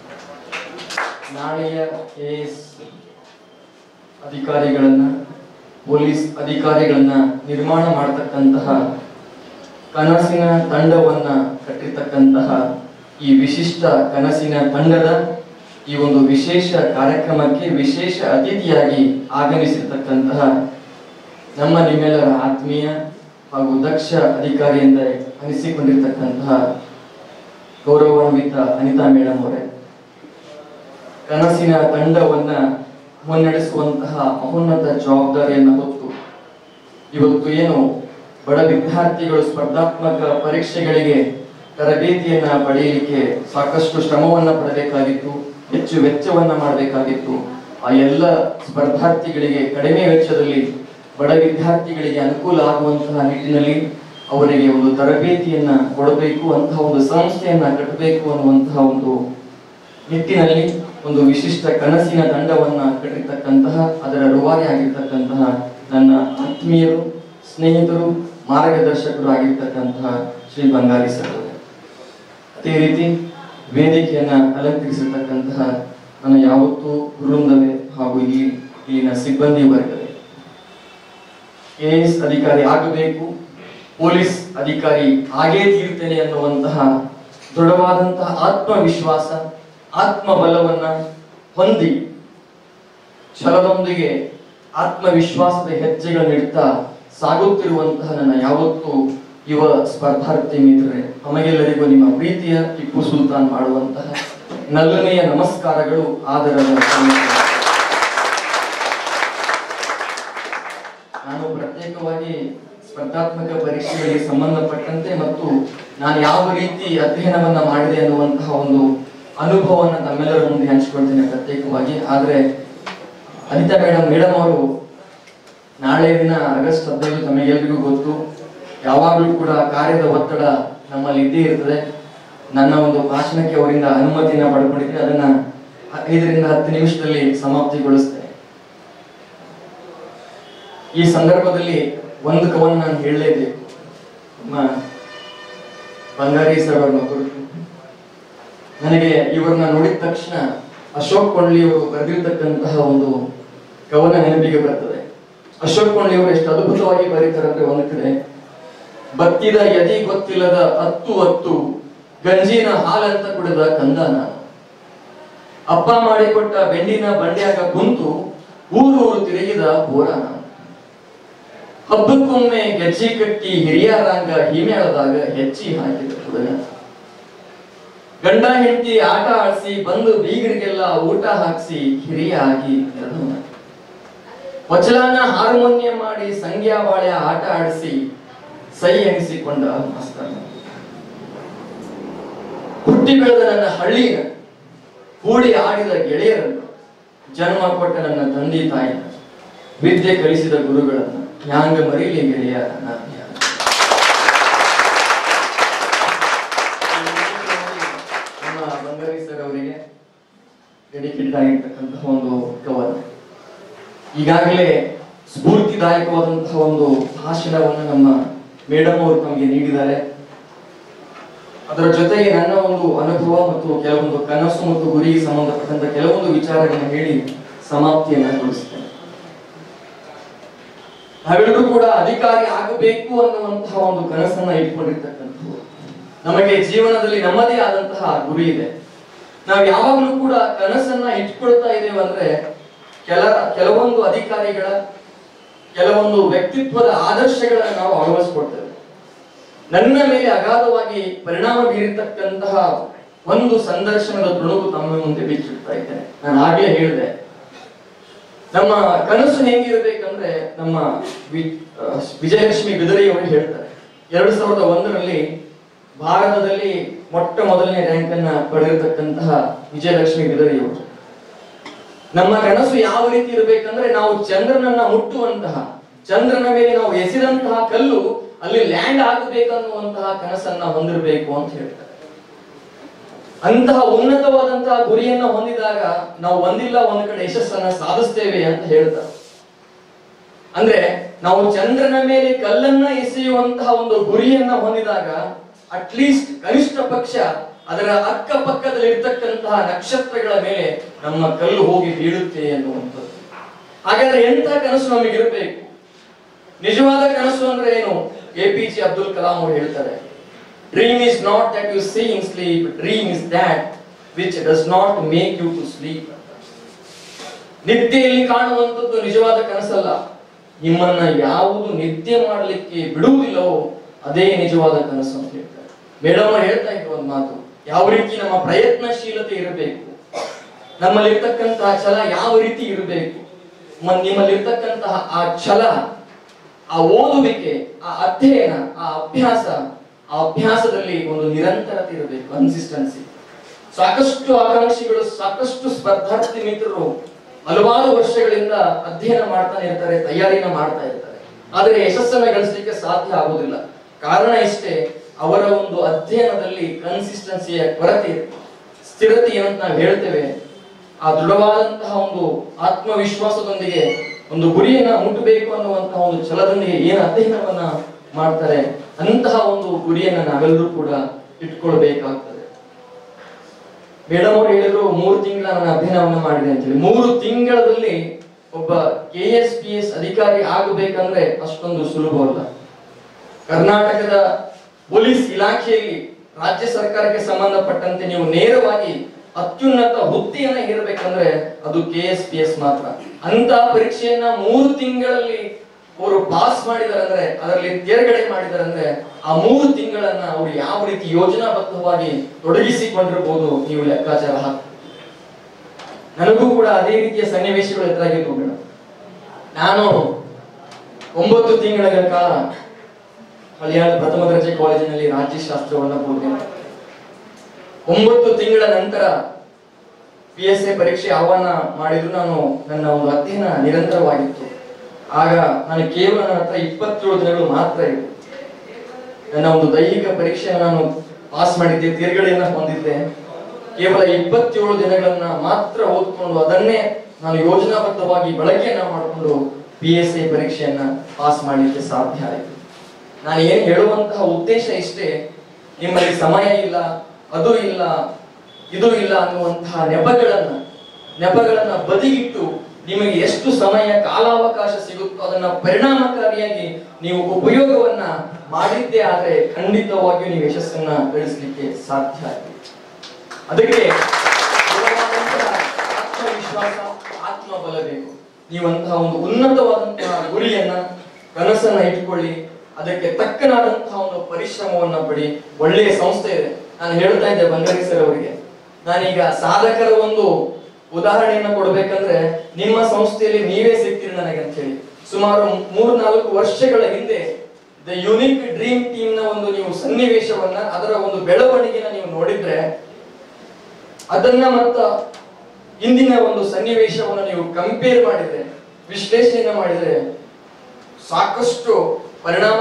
ನಾಳೆಯ ಕೆ ಎಸ್ ಅಧಿಕಾರಿಗಳನ್ನ, ಪೊಲೀಸ್ ಅಧಿಕಾರಿಗಳನ್ನ ನಿರ್ಮಾಣ ಮಾಡತಕ್ಕಂತಹ ಕನಸಿನ ತಂಡವನ್ನ ಕಟ್ಟಿರ್ತಕ್ಕಂತಹ ಈ ವಿಶಿಷ್ಟ ಕನಸಿನ ತಂಡದ ಈ ಒಂದು ವಿಶೇಷ ಕಾರ್ಯಕ್ರಮಕ್ಕೆ ವಿಶೇಷ ಅತಿಥಿಯಾಗಿ ಆಗಮಿಸಿರ್ತಕ್ಕಂತಹ ನಮ್ಮ ನಿಮ್ಮೆಲ್ಲರ ಆತ್ಮೀಯ ಹಾಗೂ ದಕ್ಷ ಅಧಿಕಾರಿ ಎಂದರೆ ಅನಿಸಿಕೊಂಡಿರ್ತಕ್ಕಂತಹ ಗೌರವಾನ್ವಿತ ಅನಿತಾ ಮೇಡಮ್ ಅವರೇ, ಕನಸಿನ ತಂಡವನ್ನ ಮುನ್ನಡೆಸುವಂತಹ ಮಹೋನ್ನತ ಜವಾಬ್ದಾರಿಯನ್ನು ಹೊತ್ತು ಇವತ್ತು ಏನು ಬಡ ವಿದ್ಯಾರ್ಥಿಗಳು ಸ್ಪರ್ಧಾತ್ಮಕ ಪರೀಕ್ಷೆಗಳಿಗೆ ತರಬೇತಿಯನ್ನ ಪಡೆಯಲಿಕ್ಕೆ ಸಾಕಷ್ಟು ಶ್ರಮವನ್ನ ಪಡಬೇಕಾಗಿತ್ತು, ಹೆಚ್ಚು ವೆಚ್ಚವನ್ನ ಮಾಡಬೇಕಾಗಿತ್ತು. ಆ ಎಲ್ಲ ಸ್ಪರ್ಧಾರ್ಥಿಗಳಿಗೆ ಕಡಿಮೆ ವೆಚ್ಚದಲ್ಲಿ ಬಡ ವಿದ್ಯಾರ್ಥಿಗಳಿಗೆ ಅನುಕೂಲ ಆಗುವಂತಹ ನಿಟ್ಟಿನಲ್ಲಿ ಅವರಿಗೆ ಒಂದು ತರಬೇತಿಯನ್ನ ಕೊಡಬೇಕು, ಅಂತಹ ಒಂದು ಸಂಸ್ಥೆಯನ್ನ ಕಟ್ಟಬೇಕು ಅನ್ನುವಂತಹ ಒಂದು ನಿಟ್ಟಿನಲ್ಲಿ ಒಂದು ವಿಶಿಷ್ಟ ಕನಸಿನ ತಂಡವನ್ನ ಕಟ್ಟಿರ್ತಕ್ಕಂತಹ, ಅದರ ರೂವಾರಿ ಆಗಿರ್ತಕ್ಕಂತಹ ನನ್ನ ಆತ್ಮೀಯರು, ಸ್ನೇಹಿತರು, ಮಾರ್ಗದರ್ಶಕರು ಆಗಿರ್ತಕ್ಕಂತಹ ಶ್ರೀ ಬಂಗಾರಿ ಸರ್, ಅದೇ ರೀತಿ ವೇದಿಕೆಯನ್ನ ಅಲಂಕರಿಸಿರ್ತಕ್ಕಂತಹ ನನ್ನ ಯಾವತ್ತೂ ವೃಂದವೇ ಹಾಗೂ ಈ ಇಲ್ಲಿನ ಸಿಬ್ಬಂದಿ ವರ್ಗವೇ. ಕೆ ಎಸ್ ಅಧಿಕಾರಿ ಆಗಬೇಕು, ಪೊಲೀಸ್ ಅಧಿಕಾರಿ ಆಗೇ ತೀರ್ತೇನೆ ಅನ್ನುವಂತಹ ದೃಢವಾದಂತಹ ಆತ್ಮವಿಶ್ವಾಸ, ಆತ್ಮಬಲವನ್ನ ಹೊಂದಿ ಛಲದೊಂದಿಗೆ ಆತ್ಮವಿಶ್ವಾಸದ ಹೆಜ್ಜೆಗಳನ್ನಿಡ್ತಾ ಸಾಗುತ್ತಿರುವಂತಹ ನನ್ನ ಯಾವತ್ತೂ ಯುವ ಸ್ಪರ್ಧಾರ್ಥಿ ಮಿತ್ರರೇ, ತಮಗೆಲ್ಲರಿಗೂ ನಿಮ್ಮ ಪ್ರೀತಿಯ ಟಿಪ್ಪು ಸುಲ್ತಾನ್ ಮಾಡುವಂತಹ ನಲ್ಲನೆಯ ನಮಸ್ಕಾರಗಳು, ಆದರದ ನಾನು ಪ್ರತ್ಯೇಕವಾಗಿ ಸ್ಪರ್ಧಾತ್ಮಕ ಪರೀಕ್ಷೆಗಳಿಗೆ ಸಂಬಂಧಪಟ್ಟಂತೆ ಮತ್ತು ನಾನು ಯಾವ ರೀತಿ ಅಧ್ಯಯನವನ್ನ ಮಾಡಿದೆ ಅನ್ನುವಂತಹ ಒಂದು ಅನುಭವವನ್ನು ತಮ್ಮೆಲ್ಲರ ಮುಂದೆ ಹಂಚಿಕೊಳ್ತೇನೆ ಪ್ರತ್ಯೇಕವಾಗಿ. ಆದ್ರೆ ಅನಿತಾ ಮೇಡಮ್ ಮೇಡಮ್ ಅವರು ನಾಳೆ ದಿನ ಆಗಸ್ಟ್ ಹದಿನೈದು ತಮಗೆಲ್ಲರಿಗೂ ಗೊತ್ತು, ಯಾವಾಗಲೂ ಕೂಡ ಕಾರ್ಯದ ಒತ್ತಡ ನಮ್ಮಲ್ಲಿ ಇದ್ದೇ ಇರ್ತದೆ. ನನ್ನ ಒಂದು ಭಾಷಣಕ್ಕೆ ಅವರಿಂದ ಅನುಮತಿಯನ್ನ ಪಡ್ಕೊಂಡಿದ್ದೆ, ಅದನ್ನ ಐದರಿಂದ ಹತ್ತು ನಿಮಿಷದಲ್ಲಿ ಸಮಾಪ್ತಿಗೊಳಿಸ್ತೇನೆ. ಈ ಸಂದರ್ಭದಲ್ಲಿ ಒಂದು ಕವನ ನಾನು ಹೇಳಲೇಬೇಕು. ನಮ್ಮ ಬಂಗಾರಿ ಸರ್ ಅವ್ರನ್ನ ಕುರಿತು ನನಗೆ ಇವರನ್ನ ನೋಡಿದ ತಕ್ಷಣ ಅಶೋಕ್ ಕೊಂಡ್ಲಿ ಅವರು ಬರೆದಿರ್ತಕ್ಕಂತಹ ಒಂದು ಕವನ ನೆನಪಿಗೆ ಬರ್ತದೆ. ಅಶೋಕ್ ಕೊಂಡ್ಲಿ ಅವರು ಎಷ್ಟು ಅದ್ಭುತವಾಗಿ ಬರೀತಾರೆ ಅಂದ್ರೆ, ಒಂದು ಕಡೆ ಬತ್ತಿದ ಯದಿ ಗೊತ್ತಿಲ್ಲದ ಹತ್ತು ಹತ್ತು ಗಂಜಿನ ಹಾಲಂತ ಕುಡಿದ ಕಂದ ನಾನು, ಅಪ್ಪ ಮಾಡಿಕೊಟ್ಟ ಬೆಂಡಿನ ಬಂಡ್ಯಾಗ ಕುಂತು ಊರು ಊರು ತಿರುಗಿದ ಬೋರ ನಾನು, ಹಬ್ಬಕ್ಕೊಮ್ಮೆ ಗೆಜ್ಜೆ ಕಟ್ಟಿ ಹಿರಿಯರಾಂಗ ಹಿಮೇಳದಾಗ ಹೆಚ್ಚಿ ಹಾಕಿದ ಹುಡುಗ, ಗಂಡ ಹೆಂಡತಿ ಆಟ ಆಡಿಸಿ ಬಂದು ಬೀಗರಿಗೆಲ್ಲ ಊಟ ಹಾಕಿಸಿ ಹಿರಿಯ ಆಗಿ ನೆರೆದವನ, ವಚಲಾನ ಹಾರ್ಮೋನಿಯಂ ಮಾಡಿ ಸಂಗ್ಯಾ ಬಾಳ್ಯ ಆಟ ಆಡಿಸಿ ಸೈ ಎನಿಸಿಕೊಂಡ ಮಾಸ್ತರ್, ಹುಟ್ಟಿ ಬೆಳೆದ ನನ್ನ ಹಳ್ಳಿನ ಕೂಡಿ ಆಡಿದ ಗೆಳೆಯರನ್ನು, ಜನ್ಮ ಕೊಟ್ಟ ನನ್ನ ತಂದೆ ತಾಯಿನ, ವಿದ್ಯೆ ಕಲಿಸಿದ ಗುರುಗಳನ್ನ ಯಾಂಗ ಮರೀಲಿ ಗೆಳೆಯ ನನ್ನ. ಬಂಗಾರಿ ಸರ್ ಅವರಿಗೆ ಡೆಡಿಕೇಟೆಡ್ ಆಗಿರ್ತಕ್ಕಂತಹ ಒಂದು ಕವನ. ಈಗಾಗಲೇ ಸ್ಫೂರ್ತಿದಾಯಕವಾದಂತಹ ಒಂದು ಭಾಷಣವನ್ನು ನಮ್ಮ ಮೇಡಮ್ ಅವರು ತಮಗೆ ನೀಡಿದ್ದಾರೆ. ಅದರ ಜೊತೆಗೆ ನನ್ನ ಒಂದು ಅನುಭವ ಮತ್ತು ಕೆಲವೊಂದು ಕನಸು ಮತ್ತು ಗುರಿಗೆ ಸಂಬಂಧಪಟ್ಟಂತ ಕೆಲವೊಂದು ವಿಚಾರಗಳನ್ನು ಹೇಳಿ ಸಮಾಪ್ತಿಯನ್ನ ಗೊಳಿಸ್ತೇನೆ. ನಾವೆಲ್ಲರೂ ಕೂಡ ಅಧಿಕಾರಿ ಆಗಬೇಕು ಅನ್ನುವಂತಹ ಒಂದು ಕನಸನ್ನ ಇಟ್ಕೊಂಡಿರ್ತಕ್ಕಂಥದ್ದು. ನಮಗೆ ಜೀವನದಲ್ಲಿ ನಮ್ಮದೇ ಆದಂತಹ ಗುರಿ ಇದೆ. ನಾವು ಯಾವಾಗಲೂ ಕೂಡ ಕನಸನ್ನ ಇಟ್ಕೊಳ್ತಾ ಇದ್ದೇವೆ ಅಂದ್ರೆ ಕೆಲ ಕೆಲವೊಂದು ಅಧಿಕಾರಿಗಳ ಕೆಲವೊಂದು ವ್ಯಕ್ತಿತ್ವದ ಆದರ್ಶಗಳನ್ನ ನಾವು ಅಳವಡಿಸ್ಕೊಳ್ತೇವೆ. ನನ್ನ ಮೇಲೆ ಅಗಾಧವಾಗಿ ಪರಿಣಾಮ ಬೀರಿರ್ತಕ್ಕಂತಹ ಒಂದು ಸಂದರ್ಶನದ ತುಣುಕು ತಮ್ಮ ಮುಂದೆ ಬಿಚ್ಚಿಡ್ತಾ ಇದ್ದೇನೆ. ನಾನು ಆಗ್ಲೇ ಹೇಳಿದೆ, ನಮ್ಮ ಕನಸು ಹೆಂಗಿರ್ಬೇಕಂದ್ರೆ ನಮ್ಮ ವಿಜಯಲಕ್ಷ್ಮಿ ಬಿದರಿಯವರು ಹೇಳ್ತಾರೆ, ಎರಡ್ ಸಾವಿರದ ಒಂದರಲ್ಲಿ ಭಾರತದಲ್ಲಿ ಮೊಟ್ಟ ಮೊದಲನೇ ರ್ಯಾಂಕ್ ಅನ್ನ ಪಡೆದಿರತಕ್ಕಂತಹ ವಿಜಯಲಕ್ಷ್ಮಿ ಬಿದರಿಯವರು, ನಮ್ಮ ಕನಸು ಯಾವ ರೀತಿ ಇರಬೇಕಂದ್ರೆ ನಾವು ಚಂದ್ರನನ್ನ ಮುಟ್ಟುವಂತಹ, ಚಂದ್ರನ ಮೇಲೆ ನಾವು ಎಸೆದಂತಹ ಕಲ್ಲು ಅಲ್ಲಿ ಲ್ಯಾಂಡ್ ಆಗಬೇಕನ್ನುವಂತಹ ಕನಸನ್ನ ಹೊಂದಿರಬೇಕು ಅಂತ ಹೇಳ್ತಾರೆ. ಅಂತಹ ಉನ್ನತವಾದಂತಹ ಗುರಿಯನ್ನ ಹೊಂದಿದಾಗ ನಾವು ಒಂದಿಲ್ಲ ಒಂದ್ ಕಡೆ ಯಶಸ್ಸನ್ನ ಸಾಧಿಸ್ತೇವೆ ಅಂತ ಹೇಳ್ತಾರೆ. ಅಂದ್ರೆ ನಾವು ಚಂದ್ರನ ಮೇಲೆ ಕಲ್ಲನ್ನ ಎಸೆಯುವಂತಹ ಒಂದು ಗುರಿಯನ್ನ ಹೊಂದಿದಾಗ ಅಟ್ಲೀಸ್ಟ್ ಕನಿಷ್ಠ ಪಕ್ಷ ಅದರ ಅಕ್ಕಪಕ್ಕದಲ್ಲಿ ಇರ್ತಕ್ಕಂತಹ ನಕ್ಷತ್ರಗಳ ಮೇಲೆ ನಮ್ಮ ಕಲ್ಲು ಹೋಗಿ ಬೀಳುತ್ತೆ ಅನ್ನುವಂಥದ್ದು. ಹಾಗಾದ್ರೆ ಎಂಥ ಕನಸು ನಮಗಿರಬೇಕು? ನಿಜವಾದ ಕನಸು ಅಂದ್ರೆ ಏನು? A P J Abdul Kalam ಅವರು ಹೇಳ್ತಾರೆ, dream is not that you see in sleep, dream is that which does not make you to sleep. ನಿದ್ದೆಯಲ್ಲಿ ಕಾಣುವಂಥದ್ದು ನಿಜವಾದ ಕನಸಲ್ಲ. ನಿಮ್ಮನ್ನ ಯಾವುದು ನಿದ್ದೆ ಮಾಡಲಿಕ್ಕೆ ಬಿಡುವುದಿಲ್ಲವೋ ಅದೇ ನಿಜವಾದ ಕನಸು ಅಂತ ಹೇಳ್ತಾರೆ. ಮೇಡಮ್ ಹೇಳ್ತಾ ಇದ್ರು ಒಂದು ಮಾತು, ಯಾವ ರೀತಿ ನಮ್ಮ ಪ್ರಯತ್ನಶೀಲತೆ ಇರಬೇಕು, ನಮ್ಮಲ್ಲಿರ್ತಕ್ಕಂತಹ ಛಲ ಯಾವ ರೀತಿ ಇರಬೇಕು, ನಿಮ್ಮಲ್ಲಿರ್ತಕ್ಕಂತಹ ಆ ಛಲ, ಆ ಓದುವಿಕೆ, ಆ ಅಧ್ಯಯನ, ಆ ಅಭ್ಯಾಸ, ಆ ಅಭ್ಯಾಸದಲ್ಲಿ ಒಂದು ನಿರಂತರತೆ ಇರಬೇಕು, ಕನ್ಸಿಸ್ಟೆನ್ಸಿ. ಸಾಕಷ್ಟು ಆಕಾಂಕ್ಷಿಗಳು, ಸಾಕಷ್ಟು ಸ್ಪರ್ಧಾರ್ಥಿ ಮಿತ್ರರು ಹಲವಾರು ವರ್ಷಗಳಿಂದ ಅಧ್ಯಯನ ಮಾಡ್ತಾನೆ ಇರ್ತಾರೆ, ತಯಾರಿನ ಮಾಡ್ತಾ ಇರ್ತಾರೆ, ಆದರೆ ಯಶಸ್ಸನ್ನ ಗಳಿಸಲಿಕ್ಕೆ ಸಾಧ್ಯ ಆಗುವುದಿಲ್ಲ. ಕಾರಣ ಇಷ್ಟೇ, ಅವರ ಒಂದು ಅಧ್ಯಯನದಲ್ಲಿ ಕನ್ಸಿಸ್ಟೆನ್ಸಿಯ ಕೊರತೆ, ಸ್ಥಿರತೆ ಏನಂತ ನಾವು ಹೇಳ್ತೇವೆ. ಆ ದೃಢವಾದಂತಹ ಒಂದು ಆತ್ಮವಿಶ್ವಾಸದೊಂದಿಗೆ ಒಂದು ಗುರಿಯನ್ನ ಮುಟ್ಟಬೇಕು ಅನ್ನುವಂತಹ ಒಂದು ಛಲದೊಂದಿಗೆ ಏನು ಅಧ್ಯಯನವನ್ನ ಮಾಡ್ತಾರೆ, ಅಂತಹ ಒಂದು ಗುರಿಯನ್ನ ನಾವೆಲ್ಲರೂ ಕೂಡ ಇಟ್ಕೊಳ್ಬೇಕಾಗ್ತದೆ. ಮೇಡಮ್ ಅವರು ಹೇಳಿದ್ರು ಮೂರು ತಿಂಗಳ ನಾನು ಅಧ್ಯಯನವನ್ನ ಮಾಡಿದೆ ಅಂತ ಹೇಳಿ. ಮೂರು ತಿಂಗಳಲ್ಲಿ ಒಬ್ಬ ಕೆ ಎಸ್ ಪಿ ಎಸ್ ಅಧಿಕಾರಿ ಆಗಬೇಕಂದ್ರೆ ಅಷ್ಟೊಂದು ಸುಲಭವಲ್ಲ. ಕರ್ನಾಟಕದ ಪೊಲೀಸ್ ಇಲಾಖೆಯಲ್ಲಿ ರಾಜ್ಯ ಸರ್ಕಾರಕ್ಕೆ ಸಂಬಂಧಪಟ್ಟಂತೆ ನೀವು ನೇರವಾಗಿ ಅತ್ಯುನ್ನತ ಹುದ್ದೆಯನ್ನ ಇರಬೇಕಂದ್ರೆ ಅದು ಕೆ ಎಸ್ ಪಿ ಎಸ್ ಮಾತ್ರ. ಅಂತ ಪರೀಕ್ಷೆಯನ್ನ ಮೂರು ತಿಂಗಳಲ್ಲಿ ಅವರು ಪಾಸ್ ಮಾಡಿದಾರೆ ಅಂದ್ರೆ, ಅದರಲ್ಲಿ ತೇರ್ಗಡೆ ಮಾಡಿದಾರೆ ಅಂದ್ರೆ, ಆ ಮೂರು ತಿಂಗಳನ್ನ ಅವರು ಯಾವ ರೀತಿ ಯೋಜನಾಬದ್ಧವಾಗಿ ತೊಡಗಿಸಿಕೊಂಡಿರಬಹುದು ನೀವು ಲೆಕ್ಕಾಚಾರ ಹಾಕಿ. ನನಗೂ ಕೂಡ ಅದೇ ರೀತಿಯ ಸನ್ನಿವೇಶಗಳು ಎದುರಾಗಿದ್ವು ಮೇಡಮ್. ನಾನು ಒಂಬತ್ತು ತಿಂಗಳ ಕಾಲ ಹಳಿಯಾಳ ಪ್ರಥಮ ದರ್ಜೆ ಕಾಲೇಜಿನಲ್ಲಿ ರಾಜ್ಯಶಾಸ್ತ್ರವನ್ನ ಬೋಧನೆ ಮಾಡಿದೆ. ಒಂಬತ್ತು ತಿಂಗಳ ನಂತರ ಪಿ ಎಸ್ ಎ ಪರೀಕ್ಷೆ ಆಹ್ವಾನ ಮಾಡಿದ್ರು. ನಾನು ನನ್ನ ಒಂದು ಅಧ್ಯಯನ ನಿರಂತರವಾಗಿತ್ತು. ಆಗ ನಾನು ಕೇವಲ ನನ್ನ ಹತ್ರ ಇಪ್ಪತ್ತೇಳು ದಿನಗಳು ಮಾತ್ರ ಇತ್ತು. ನನ್ನ ಒಂದು ದೈಹಿಕ ಪರೀಕ್ಷೆಯನ್ನು ನಾನು ಪಾಸ್ ಮಾಡಿದ್ದೆ, ತೇರ್ಗಡೆಯನ್ನ ಹೊಂದಿದ್ದೆ. ಕೇವಲ ಇಪ್ಪತ್ತೇಳು ದಿನಗಳನ್ನ ಮಾತ್ರ ಓದ್ಕೊಂಡು ಅದನ್ನೇ ನಾನು ಯೋಜನಾಬದ್ಧವಾಗಿ ಬಳಕೆಯನ್ನ ಮಾಡಿಕೊಂಡು ಪಿ ಎಸ್ ಎ ಪರೀಕ್ಷೆಯನ್ನ ಪಾಸ್ ಮಾಡಲಿಕ್ಕೆ ಸಾಧ್ಯ ಆಯಿತು. ನಾನು ಏನ್ ಹೇಳುವಂತಹ ಉದ್ದೇಶ ಇಷ್ಟೇ, ನಿಮ್ಮಲ್ಲಿ ಸಮಯ ಇಲ್ಲ, ಅದು ಇಲ್ಲ, ಇದು ಇಲ್ಲ ಅನ್ನುವಂತಹ ನೆಪಗಳನ್ನ ನೆಪಗಳನ್ನ ಬದಿಗಿಟ್ಟು ನಿಮಗೆ ಎಷ್ಟು ಸಮಯ ಕಾಲಾವಕಾಶ ಸಿಗುತ್ತೋ ಅದನ್ನ ಪರಿಣಾಮಕಾರಿಯಾಗಿ ನೀವು ಉಪಯೋಗವನ್ನ ಮಾಡಿದ್ದೇ ಆದ್ರೆ ಖಂಡಿತವಾಗಿಯೂ ನೀವು ಯಶಸ್ಸನ್ನ ಗಳಿಸಲಿಕ್ಕೆ ಸಾಧ್ಯ ಆಗಿದೆ. ಅದಕ್ಕೆ ಆತ್ಮವಿಶ್ವಾಸ, ಆತ್ಮಬಲ ಬೇಕು. ನೀವಂತಹ ಒಂದು ಉನ್ನತವಾದಂತಹ ಗುರಿಯನ್ನ, ಕನಸನ್ನ ಇಟ್ಕೊಳ್ಳಿ, ಅದಕ್ಕೆ ತಕ್ಕನಾದಂತಹ ಒಂದು ಪರಿಶ್ರಮವನ್ನ ಪಡಿ. ಒಳ್ಳೆಯ ಸಂಸ್ಥೆ ಇದೆ. ನಾನು ಹೇಳ್ತಾ ಇದ್ದೆ ಬಂಗಾರಿ ಸರ್ ಅವರಿಗೆ, ನಾನೀಗ ಸಾಧಕರ ಒಂದು ಉದಾಹರಣೆಯನ್ನ ಕೊಡ್ಬೇಕಂದ್ರೆ ನಿಮ್ಮ ಸಂಸ್ಥೆಯಲ್ಲಿ ನೀವೇ ಸಿಗ್ತೀರಿ ನನಗೆ ಅಂತ ಹೇಳಿ. ಸುಮಾರು ಮೂರ್ ನಾಲ್ಕು ವರ್ಷಗಳ ಹಿಂದೆ ದ ಯುನಿಕ್ ಡ್ರೀಮ್ ಟೀಮ್ ನ ಒಂದು ನೀವು ಸನ್ನಿವೇಶವನ್ನ, ಅದರ ಒಂದು ಬೆಳವಣಿಗೆನ ನೀವು ನೋಡಿದ್ರೆ, ಅದನ್ನ ಮತ್ತ ಇಂದಿನ ಒಂದು ಸನ್ನಿವೇಶವನ್ನು ನೀವು ಕಂಪೇರ್ ಮಾಡಿದ್ರೆ, ವಿಶ್ಲೇಷಣೆ ಮಾಡಿದ್ರೆ ಸಾಕಷ್ಟು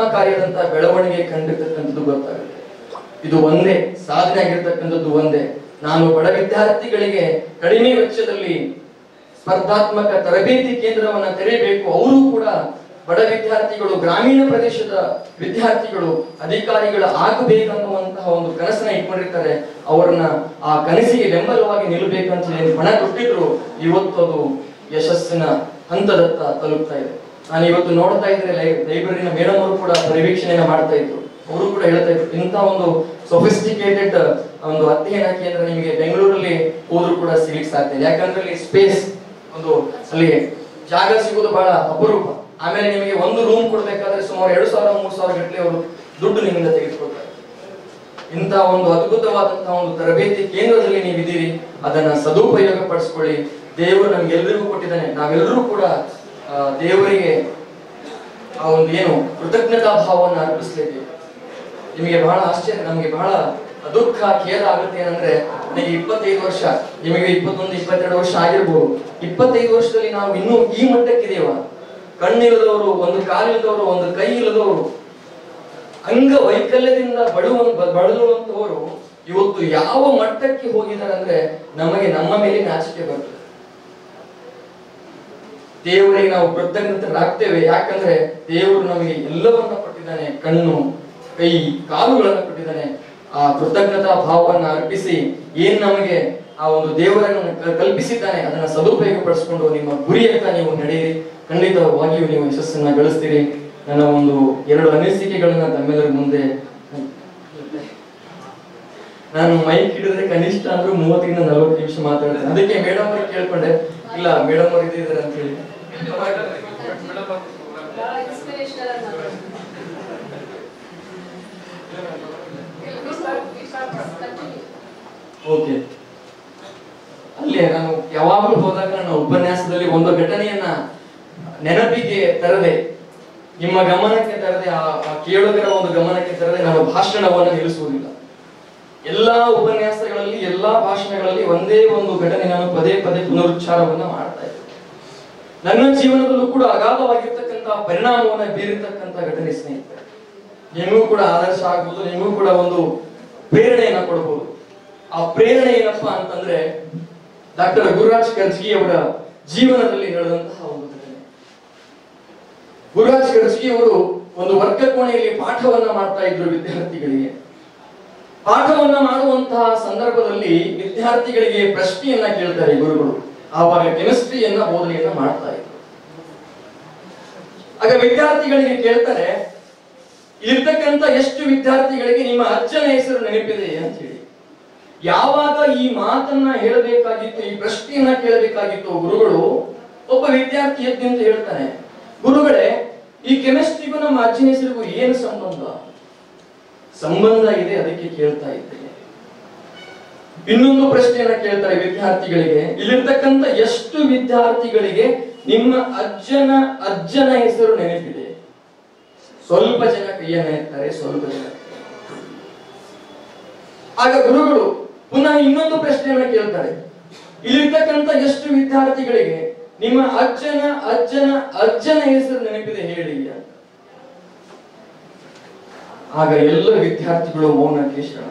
ಪರಿಣಾಮಕಾರಿಯಾದಂತಹ ಬೆಳವಣಿಗೆ ಕಂಡಿರ್ತಕ್ಕಂಥದ್ದು ಗೊತ್ತಾಗುತ್ತೆ. ಇದು ಒಂದೇ ಸಾಧನೆ ಆಗಿರ್ತಕ್ಕಂಥದ್ದು ಒಂದೇ. ನಾನು ಬಡ ವಿದ್ಯಾರ್ಥಿಗಳಿಗೆ ಕಡಿಮೆ ವೆಚ್ಚದಲ್ಲಿ ಸ್ಪರ್ಧಾತ್ಮಕ ತರಬೇತಿ ಕೇಂದ್ರವನ್ನ ತೆರೆಯಬೇಕು. ಅವರು ಕೂಡ ಬಡ ವಿದ್ಯಾರ್ಥಿಗಳು, ಗ್ರಾಮೀಣ ಪ್ರದೇಶದ ವಿದ್ಯಾರ್ಥಿಗಳು ಅಧಿಕಾರಿಗಳ ಆಗಬೇಕನ್ನುವಂತಹ ಒಂದು ಕನಸನ್ನ ಇಟ್ಕೊಂಡಿರ್ತಾರೆ. ಅವರನ್ನ ಆ ಕನಸಿಗೆ ಬೆಂಬಲವಾಗಿ ನಿಲ್ಲಬೇಕಂತ ಹೇಳಿ ಹಣ ಕೊಟ್ಟಿದ್ರು. ಇವತ್ತು ಅದು ಯಶಸ್ಸಿನ ಹಂತದತ್ತ ತಲುಪ್ತಾ ಇದೆ. ನಾನು ಇವತ್ತು ನೋಡ್ತಾ ಇದ್ರೆ ಲೈಬ್ರರಿನ ಮೇಡಮ್ ಅವರು ಕೂಡ ಪರಿವೀಕ್ಷಣೆಯನ್ನ ಮಾಡ್ತಾ ಇದ್ರು. ಅವರು ಕೂಡ ಹೇಳ್ತಾ ಇದ್ರು, ಇಂಥ ಒಂದು ಸೊಫಿಸ್ಟಿಕೇಟೆಡ್ ಒಂದು ಅಧ್ಯಯನ ಕೇಂದ್ರ ನಿಮಗೆ ಬೆಂಗಳೂರಲ್ಲಿ ಹೋದ್ರೂ ಕೂಡ ಸಿಗ್ಲಿಕ್ಕೆ ಸಾಧ್ಯ ಇಲ್ಲ. ಯಾಕಂದ್ರೆ ಅಲ್ಲಿ ಸ್ಪೇಸ್ ಒಂದು ಅಲ್ಲಿ ಜಾಗ ಸಿಗೋದು ಬಹಳ ಅಪರೂಪ. ಆಮೇಲೆ ನಿಮಗೆ ಒಂದು ರೂಮ್ ಕೊಡ್ಬೇಕಾದ್ರೆ ಸುಮಾರು ಎರಡು ಸಾವಿರ ಮೂರು ಸಾವಿರ ಗಟ್ಟಲೆ ಅವರು ದುಡ್ಡು ನಿಮ್ಮಿಂದ ತೆಗೆದುಕೊಳ್ತಾರೆ. ಇಂಥ ಒಂದು ಅದ್ಭುತವಾದಂತಹ ಒಂದು ತರಬೇತಿ ಕೇಂದ್ರದಲ್ಲಿ ನೀವಿದ್ದೀರಿ, ಅದನ್ನ ಸದುಪಯೋಗ ಪಡಿಸ್ಕೊಳ್ಳಿ. ದೇವರು ನಮ್ಗೆಲ್ಲರಿಗೂ ಕೊಟ್ಟಿದ್ದಾನೆ. ನಾವೆಲ್ಲರೂ ಕೂಡ ದೇವರಿಗೆ ಆ ಒಂದು ಏನು ಕೃತಜ್ಞತಾ ಭಾವವನ್ನು ಅರ್ಪಿಸ್ಲೇಬೇಕು. ನಿಮಗೆ ಬಹಳ ಆಶ್ಚರ್ಯ, ನಮಗೆ ಬಹಳ ದುಃಖ ಖೇದ ಆಗುತ್ತೆ ಏನಂದ್ರೆ, ನನಗೆ ಇಪ್ಪತ್ತೈದು ವರ್ಷ, ನಿಮಗೆ ಇಪ್ಪತ್ತೊಂದು ಇಪ್ಪತ್ತೆರಡು ವರ್ಷ ಆಗಿರ್ಬೋದು. ಇಪ್ಪತ್ತೈದು ವರ್ಷದಲ್ಲಿ ನಾವು ಇನ್ನೂ ಈ ಮಟ್ಟಕ್ಕಿದೇವ. ಕಣ್ಣಿಲ್ಲದವರು, ಒಂದು ಕಾಲಿಲ್ಲದವರು, ಒಂದು ಕೈ ಇಲ್ಲದವರು, ಅಂಗ ವೈಕಲ್ಯದಿಂದ ಬಳುವ ಬಳಲುವಂತವರು ಇವತ್ತು ಯಾವ ಮಟ್ಟಕ್ಕೆ ಹೋಗಿದ್ದಾರೆ ಅಂದ್ರೆ ನಮಗೆ ನಮ್ಮ ಮೇಲೆ ನಾಚಿಕೆ ಬರ್ತದೆ. ದೇವರಿಗೆ ನಾವು ಕೃತಜ್ಞತರಾಗ್ತೇವೆ. ಯಾಕಂದ್ರೆ ದೇವರು ನಮಗೆ ಎಲ್ಲವನ್ನ ಕೊಟ್ಟಿದ್ದಾನೆ. ಕಣ್ಣು, ಕೈ, ಕಾಲುಗಳನ್ನು ಕೊಟ್ಟಿದ್ದಾನೆ. ಆ ಕೃತಜ್ಞತಾ ಭಾವವನ್ನು ಅರ್ಪಿಸಿ ಏನ್ ನಮಗೆ ಆ ಒಂದು ದೇವರನ್ನು ಕಲ್ಪಿಸಿದ್ದಾನೆ ಅದನ್ನ ಸದುಪಯೋಗ ಪಡಿಸಿಕೊಂಡು ನಿಮ್ಮ ಗುರಿಯತ್ತ ನೀವು ನಡೆಯಿರಿ. ಖಂಡಿತವಾಗಿಯೂ ನೀವು ಯಶಸ್ಸನ್ನ ಗಳಿಸ್ತೀರಿ. ನನ್ನ ಒಂದು ಎರಡು ಅನಿಸಿಕೆಗಳನ್ನ ತಮ್ಮೆಲ್ಲರ ಮುಂದೆ, ನಾನು ಮೈಕ್ ಹಿಡಿದ್ರೆ ಕನಿಷ್ಠ ಅಂದ್ರೆ ಮೂವತ್ತರಿಂದ ನಲವತ್ತು ನಿಮಿಷ ಮಾತಾಡ್ತೇನೆ. ಅದಕ್ಕೆ ಮೇಡಮ್ ಅವ್ರಿಗೆ ಕೇಳ್ಕೊಂಡೆ, ಇಲ್ಲ ಮೇಡಮ್ ಅವ್ರು ಇದ್ದಾರೆ ಅಂತ ಹೇಳಿ. ಓಕೆ, ಅಲ್ಲಿ ನಾನು ಯಾವಾಗಲೂ ಹೋದಾಗ ನನ್ನ ಉಪನ್ಯಾಸದಲ್ಲಿ ಒಂದು ಘಟನೆಯನ್ನ ನೆನಪಿಗೆ ತರದೆ, ನಿಮ್ಮ ಗಮನಕ್ಕೆ ತರದೆ, ಆ ಕೇಳುಗರ ಒಂದು ಗಮನಕ್ಕೆ ತರದೆ ನಾನು ಭಾಷಣವನ್ನು ನಿಲ್ಲಿಸುವುದಿಲ್ಲ. ಎಲ್ಲಾ ಉಪನ್ಯಾಸಗಳಲ್ಲಿ, ಎಲ್ಲಾ ಭಾಷಣಗಳಲ್ಲಿ ಒಂದೇ ಒಂದು ಘಟನೆ ನಾನು ಪದೇ ಪದೇ ಪುನರುಚ್ಚಾರವನ್ನ ಮಾಡ್ತಾ ಇದ್ದೆ. ನನ್ನ ಜೀವನದಲ್ಲೂ ಕೂಡ ಅಗಾಧವಾಗಿರ್ತಕ್ಕಂಥ ಪರಿಣಾಮವನ್ನ ಬೀರಿರ್ತಕ್ಕಂಥ ಘಟನೆ ಸ್ನೇಹಿತರೆ. ನಿಮಗೂ ಕೂಡ ಆದರ್ಶ ಆಗ್ಬೋದು, ನಿಮಗೂ ಕೂಡ ಒಂದು ಪ್ರೇರಣೆಯನ್ನ ಕೊಡಬಹುದು. ಆ ಪ್ರೇರಣೆ ಏನಪ್ಪಾ ಅಂತಂದ್ರೆ ಡಾಕ್ಟರ್ ಗುರುರಾಜ್ ಕರ್ಜಗಿ ಅವರ ಜೀವನದಲ್ಲಿ ನಡೆದಂತಹ ಒಂದು ಘಟನೆ. ಗುರುರಾಜ್ ಕರ್ಜಗಿ ಅವರು ಒಂದು ವರ್ಗ ಕೋಣೆಯಲ್ಲಿ ಪಾಠವನ್ನ ಮಾಡ್ತಾ ಇದ್ರು ವಿದ್ಯಾರ್ಥಿಗಳಿಗೆ. ಪಾಠವನ್ನ ಮಾಡುವಂತಹ ಸಂದರ್ಭದಲ್ಲಿ ವಿದ್ಯಾರ್ಥಿಗಳಿಗೆ ಪ್ರಶ್ನೆಯನ್ನ ಕೇಳ್ತಾರೆ ಗುರುಗಳು. ಆವಾಗ ಕೆಮಿಸ್ಟ್ರಿಯನ್ನ ಬೋಧನೆಯನ್ನ ಮಾಡ್ತಾ ಇದ್ರು. ಆಗ ವಿದ್ಯಾರ್ಥಿಗಳಿಗೆ ಕೇಳ್ತಾರೆ, ಇರ್ತಕ್ಕಂಥ ಎಷ್ಟು ವಿದ್ಯಾರ್ಥಿಗಳಿಗೆ ನಿಮ್ಮ ಅಜ್ಜನ ಹೆಸರು ನೆನಪಿದೆ ಅಂತ ಹೇಳಿ. ಯಾವಾಗ ಈ ಮಾತನ್ನ ಹೇಳಬೇಕಾಗಿತ್ತು, ಈ ಪ್ರಶ್ನೆಯನ್ನ ಕೇಳಬೇಕಾಗಿತ್ತು ಗುರುಗಳು, ಒಬ್ಬ ವಿದ್ಯಾರ್ಥಿ ಎದ್ದು ಅಂತ ಹೇಳ್ತಾನೆ, ಗುರುಗಳೇ ಈ ಕೆಮಿಸ್ಟ್ರಿಗೂ ನಮ್ಮ ಅಜ್ಜನ ಹೆಸರಿಗೂ ಏನು ಸಂಬಂಧ? ಸಂಬಂಧ ಇದೆ, ಅದಕ್ಕೆ ಕೇಳ್ತಾ ಇದ್ದೇನೆ. ಇನ್ನೊಂದು ಪ್ರಶ್ನೆಯನ್ನ ಕೇಳ್ತಾರೆ ವಿದ್ಯಾರ್ಥಿಗಳಿಗೆ, ಇಲ್ಲಿರ್ತಕ್ಕಂಥ ಎಷ್ಟು ವಿದ್ಯಾರ್ಥಿಗಳಿಗೆ ನಿಮ್ಮ ಅಜ್ಜನ ಅಜ್ಜನ ಹೆಸರು ನೆನಪಿದೆ? ಸ್ವಲ್ಪ ಜನ ಕೈಯನ್ನ ಎತ್ತಾರೆ, ಸ್ವಲ್ಪ ಜನ. ಆಗ ಗುರುಗಳು ಪುನಃ ಇನ್ನೊಂದು ಪ್ರಶ್ನೆಯನ್ನ ಕೇಳ್ತಾರೆ, ಇಲ್ಲಿರ್ತಕ್ಕಂಥ ಎಷ್ಟು ವಿದ್ಯಾರ್ಥಿಗಳಿಗೆ ನಿಮ್ಮ ಅಜ್ಜನ ಅಜ್ಜನ ಅಜ್ಜನ ಹೆಸರು ನೆನಪಿದೆ ಹೇಳಿ ಅಂತ. ಆಗ ಎಲ್ಲ ವಿದ್ಯಾರ್ಥಿಗಳು ಮೌನಕ್ಕೆ ಶರಣ.